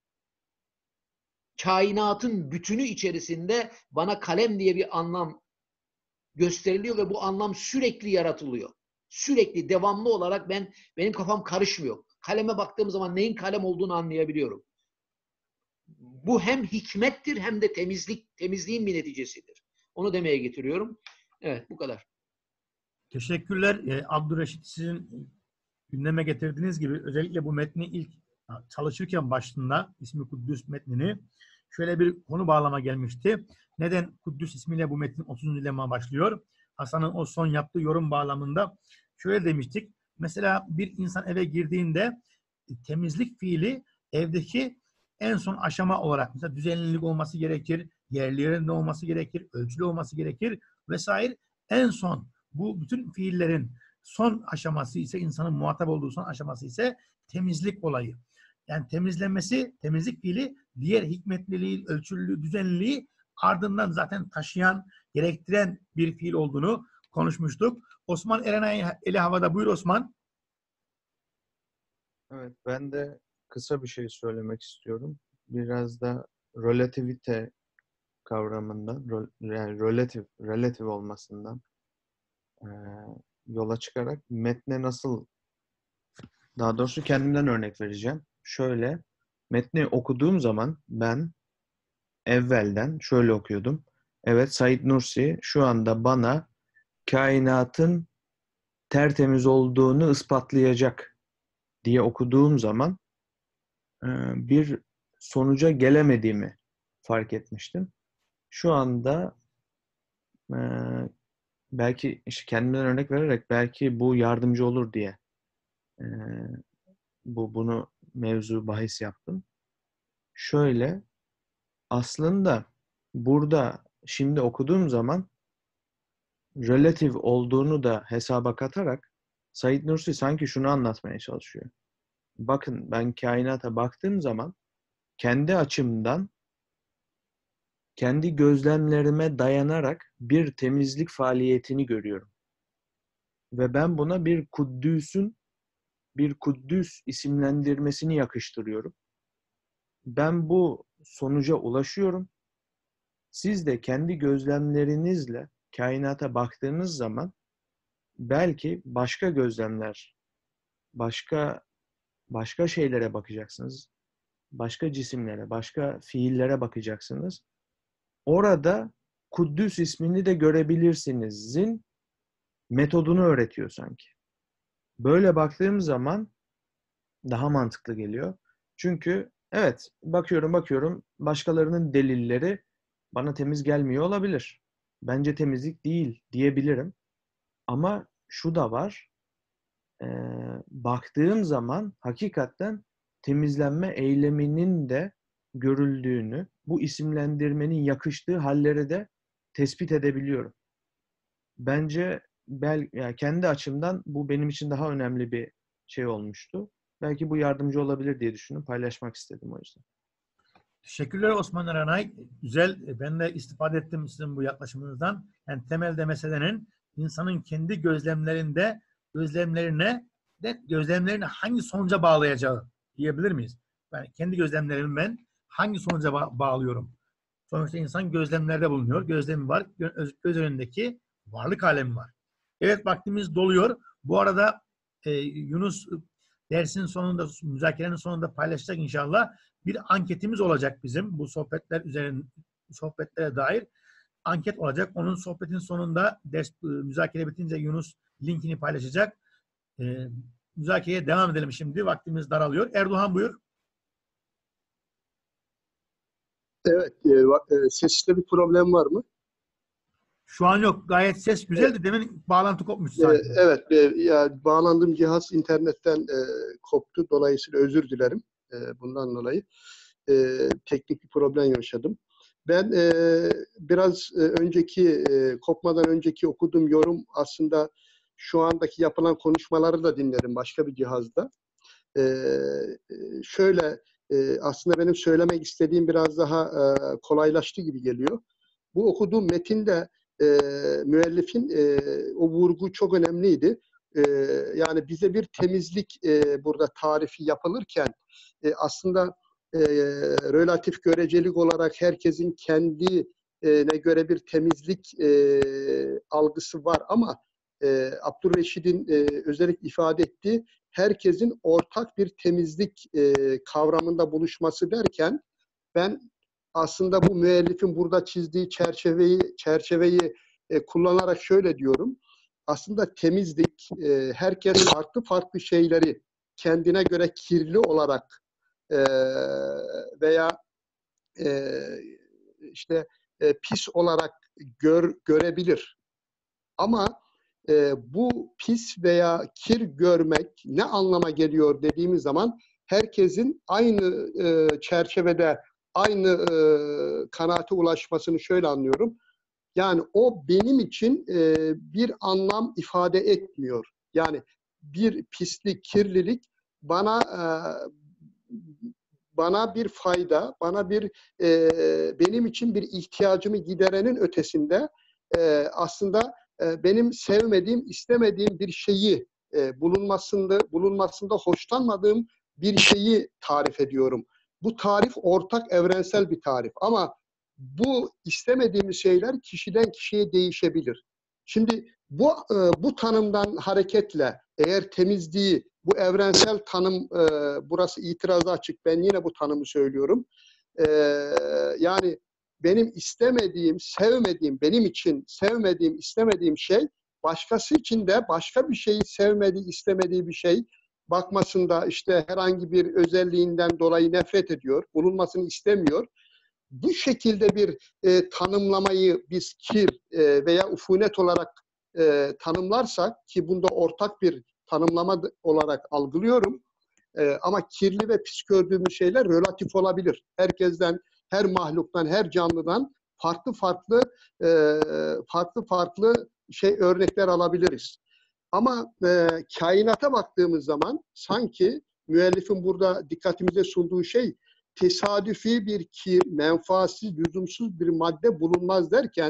F: Kainatın bütünü içerisinde bana kalem diye bir anlam gösteriliyor ve bu anlam sürekli yaratılıyor. Sürekli, devamlı olarak ben benim kafam karışmıyor. Kaleme baktığım zaman neyin kalem olduğunu anlayabiliyorum. Bu hem hikmettir hem de temizlik, temizliğin bir neticesidir. Onu demeye getiriyorum. Evet, bu kadar.
A: Teşekkürler. Ee, Abdülreşit, sizin gündeme getirdiğiniz gibi özellikle bu metni ilk çalışırken başında ismi Kuddüs metnini şöyle bir konu bağlama gelmişti. Neden Kuddüs ismiyle bu metnin otuzuncu lemma başlıyor? Hasan'ın o son yaptığı yorum bağlamında şöyle demiştik. Mesela bir insan eve girdiğinde temizlik fiili evdeki en son aşama olarak mesela düzenlilik olması gerekir, yerli yerinde olması gerekir, ölçülü olması gerekir vesaire. En son bu bütün fiillerin son aşaması ise insanın muhatap olduğu son aşaması ise temizlik olayı. Yani temizlenmesi, temizlik fiili diğer hikmetliliği, ölçülülüğü, düzenliliği ardından zaten taşıyan, gerektiren bir fiil olduğunu konuşmuştuk. Osman Erenay eli havada. Buyur Osman.
H: Evet, ben de kısa bir şey söylemek istiyorum. Biraz da relativite kavramından, yani relatif, relatif olmasından e, yola çıkarak metne nasıl, daha doğrusu kendimden örnek vereceğim. Şöyle, metni okuduğum zaman ben evvelden şöyle okuyordum. Evet, Said Nursi şu anda bana kainatın tertemiz olduğunu ispatlayacak diye okuduğum zaman bir sonuca gelemediğimi fark etmiştim. Şu anda belki işte kendimden örnek vererek belki bu yardımcı olur diye bu bunu mevzu bahis yaptım. Şöyle, aslında burada şimdi okuduğum zaman relatif olduğunu da hesaba katarak Said Nursi sanki şunu anlatmaya çalışıyor. Bakın, ben kainata baktığım zaman kendi açımdan, kendi gözlemlerime dayanarak bir temizlik faaliyetini görüyorum. Ve ben buna bir Kuddüs'ün, bir Kuddüs isimlendirmesini yakıştırıyorum. Ben bu sonuca ulaşıyorum. Siz de kendi gözlemlerinizle kainata baktığınız zaman belki başka gözlemler, başka başka şeylere bakacaksınız. Başka cisimlere, başka fiillere bakacaksınız. Orada Kuddüs ismini de görebilirsiniz'in metodunu öğretiyor sanki. Böyle baktığım zaman daha mantıklı geliyor. Çünkü Evet, bakıyorum bakıyorum başkalarının delilleri bana temiz gelmiyor olabilir. Bence temizlik değil diyebilirim. Ama şu da var. Ee, baktığım zaman hakikaten temizlenme eyleminin de görüldüğünü, bu isimlendirmenin yakıştığı halleri de tespit edebiliyorum. Bence bel, yani kendi açımdan bu benim için daha önemli bir şey olmuştu. Belki bu yardımcı olabilir diye düşündüm. Paylaşmak istedim o yüzden.
A: Teşekkürler Osman Erenay. Güzel. Ben de istifade ettim sizin bu yaklaşımınızdan. Yani temelde meselenin insanın kendi gözlemlerinde gözlemlerine de gözlemlerini hangi sonuca bağlayacağı diyebilir miyiz? Yani kendi gözlemlerimi ben hangi sonuca ba- bağlıyorum? Sonuçta insan gözlemlerde bulunuyor. Gözlemi var. Göz, göz önündeki varlık alemi var. Evet, vaktimiz doluyor. Bu arada e, Yunus dersin sonunda, müzakerenin sonunda paylaşacak inşallah. Bir anketimiz olacak bizim bu sohbetler üzerine, sohbetlere dair anket olacak. Onun sohbetin sonunda ders, müzakere bitince Yunus linkini paylaşacak. E, müzakereye devam edelim şimdi. Vaktimiz daralıyor. Erdoğan buyur.
G: Evet, e, e, sesle bir problem var mı?
A: Şu an yok. Gayet ses güzeldi. Demin bağlantı kopmuş
G: E,
A: sanki.
G: evet, e, ya bağlandığım cihaz internetten e, koptu. Dolayısıyla özür dilerim e, bundan dolayı. E, teknik bir problem yaşadım. Ben e, biraz e, önceki, e, kopmadan önceki okuduğum yorum aslında şu andaki yapılan konuşmaları da dinledim başka bir cihazda. E, şöyle, e, aslında benim söylemek istediğim biraz daha e, kolaylaştı gibi geliyor. Bu okuduğum metinde e, müellifin e, o vurgu çok önemliydi. E, yani bize bir temizlik e, burada tarifi yapılırken e, aslında e, relatif görecelik olarak herkesin kendine göre bir temizlik e, algısı var ama e, Abdülreşid'in e, özellikle ifade ettiği herkesin ortak bir temizlik e, kavramında buluşması derken ben aslında bu müellifin burada çizdiği çerçeveyi çerçeveyi e, kullanarak şöyle diyorum. Aslında temizlik e, herkes farklı farklı şeyleri kendine göre kirli olarak e, veya e, işte e, pis olarak gör, görebilir. Ama e, bu pis veya kir görmek ne anlama geliyor dediğimiz zaman herkesin aynı e, çerçevede aynı e, kanaate ulaşmasını şöyle anlıyorum. Yani o benim için e, bir anlam ifade etmiyor. Yani bir pislik, kirlilik bana e, bana bir fayda, bana bir e, benim için bir ihtiyacımı giderenin ötesinde e, aslında e, benim sevmediğim, istemediğim bir şeyi e, bulunmasında bulunmasında hoşlanmadığım bir şeyi tarif ediyorum. Bu tarif ortak, evrensel bir tarif. Ama bu istemediğimiz şeyler kişiden kişiye değişebilir. Şimdi bu e, bu tanımdan hareketle eğer temizliği, bu evrensel tanım, e, burası itiraza açık. Ben yine bu tanımı söylüyorum. E, yani benim istemediğim, sevmediğim, benim için sevmediğim, istemediğim şey başkası için de başka bir şeyi sevmediği, istemediği bir şey bakmasında işte herhangi bir özelliğinden dolayı nefret ediyor, bulunmasını istemiyor. Bu şekilde bir e, tanımlamayı biz kir e, veya ufunet olarak e, tanımlarsak ki bunda ortak bir tanımlama olarak algılıyorum. E, ama kirli ve pis gördüğümüz şeyler relatif olabilir. Herkesten, her mahluktan, her canlıdan farklı farklı e, farklı farklı şey örnekler alabiliriz. Ama e, kainata baktığımız zaman sanki müellifin burada dikkatimize sunduğu şey tesadüfi bir kir, menfaatsiz, lüzumsuz bir madde bulunmaz derken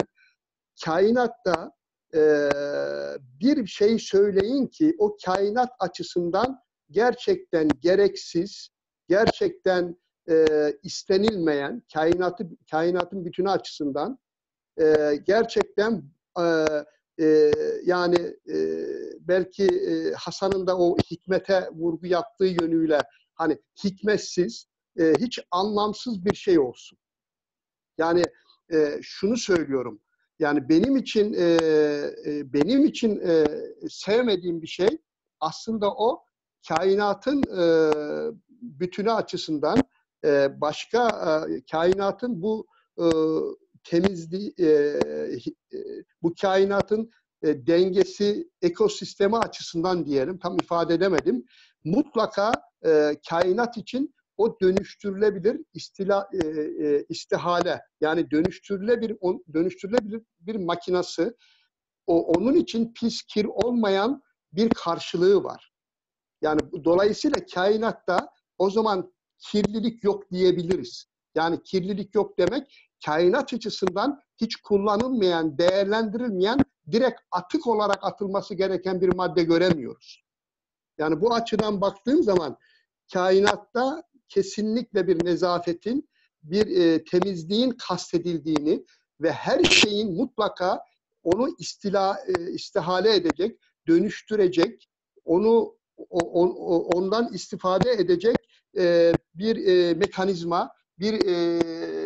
G: kainatta e, bir şey söyleyin ki o kainat açısından gerçekten gereksiz, gerçekten e, istenilmeyen, kainatı, kainatın bütünü açısından e, gerçekten e, e, yani e, belki e, Hasan'ın da o hikmete vurgu yaptığı yönüyle hani hikmetsiz, e, hiç anlamsız bir şey olsun. Yani e, şunu söylüyorum. Yani benim için e, e, benim için e, sevmediğim bir şey aslında o kainatın e, bütünü açısından e, başka e, kainatın bu e, temizliği, e, e, bu kainatın e, dengesi, ekosistemi açısından diyelim, tam ifade edemedim. Mutlaka e, kainat için o dönüştürülebilir istila, e, e, istihale, yani dönüştürülebilir, on, dönüştürülebilir bir makinası, o, onun için pis, kir olmayan bir karşılığı var. Yani dolayısıyla kainatta o zaman kirlilik yok diyebiliriz. Yani kirlilik yok demek, kainat açısından hiç kullanılmayan, değerlendirilmeyen, direkt atık olarak atılması gereken bir madde göremiyoruz. Yani bu açıdan baktığım zaman kainatta kesinlikle bir nezafetin, bir e, temizliğin kastedildiğini ve her şeyin mutlaka onu istila, e, istihale edecek, dönüştürecek, onu o, o, ondan istifade edecek e, bir e, mekanizma, bir e,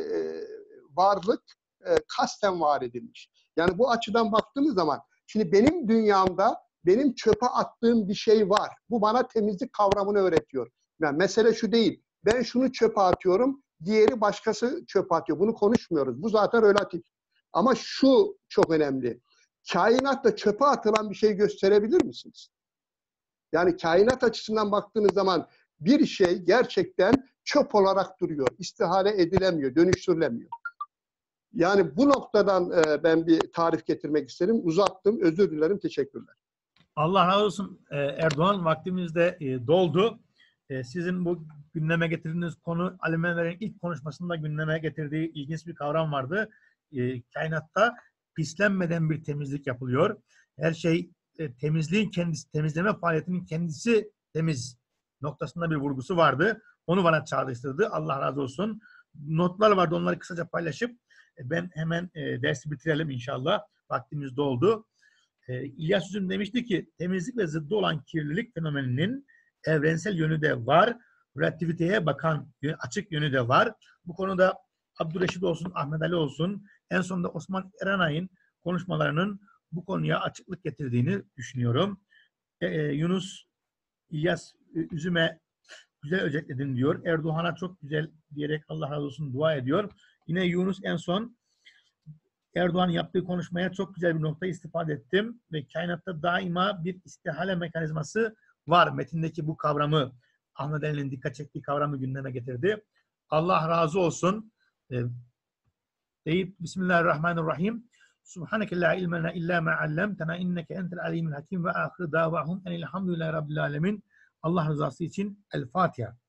G: varlık e, kasten var edilmiş. Yani bu açıdan baktığımız zaman, şimdi benim dünyamda benim çöpe attığım bir şey var. Bu bana temizlik kavramını öğretiyor. Yani mesele şu değil. Ben şunu çöpe atıyorum, diğeri başkası çöpe atıyor. Bunu konuşmuyoruz. Bu zaten relatif. Ama şu çok önemli. Kainatta çöpe atılan bir şey gösterebilir misiniz? Yani kainat açısından baktığınız zaman bir şey gerçekten çöp olarak duruyor. İstihale edilemiyor, dönüştürülemiyor. Yani bu noktadan e, ben bir tarif getirmek isterim. Uzattım, özür dilerim, teşekkürler.
A: Allah razı olsun Erdoğan, vaktimiz de doldu. Sizin bu gündeme getirdiğiniz konu, Ali Mehmet'in ilk konuşmasında gündeme getirdiği ilginç bir kavram vardı. Kainatta pislenmeden bir temizlik yapılıyor. Her şey temizliğin kendisi, temizleme faaliyetinin kendisi temiz noktasında bir vurgusu vardı. Onu bana çağrıştırdı. Allah razı olsun. Notlar vardı, onları kısaca paylaşıp ben hemen dersi bitirelim inşallah. Vaktimiz doldu. İlyas Üzüm demişti ki temizlik ve zıddı olan kirlilik fenomeninin evrensel yönü de var. Relativiteye bakan açık yönü de var. Bu konuda Abdülreşit olsun, Ahmet Ali olsun, en sonunda Osman Erenay'ın konuşmalarının bu konuya açıklık getirdiğini düşünüyorum. Ee, Yunus İlyas Üzüm'e güzel özetledin diyor. Erdoğan'a çok güzel diyerek Allah razı olsun dua ediyor. Yine Yunus en son Erdoğan yaptığı konuşmaya çok güzel bir nokta istifade ettim ve kainatta daima bir istihale mekanizması var. Metindeki bu kavramı, Ahmet Ali'nin dikkat çektiği kavramı gündeme getirdi. Allah razı olsun. Ee, deyip Bismillahirrahmanirrahim. Subhaneke la ilmena illa ma allamtena inneke entel alimul hakim ve ahir davahum enilhamdülillahi rabbil alemin. Allah rızası için El Fatiha.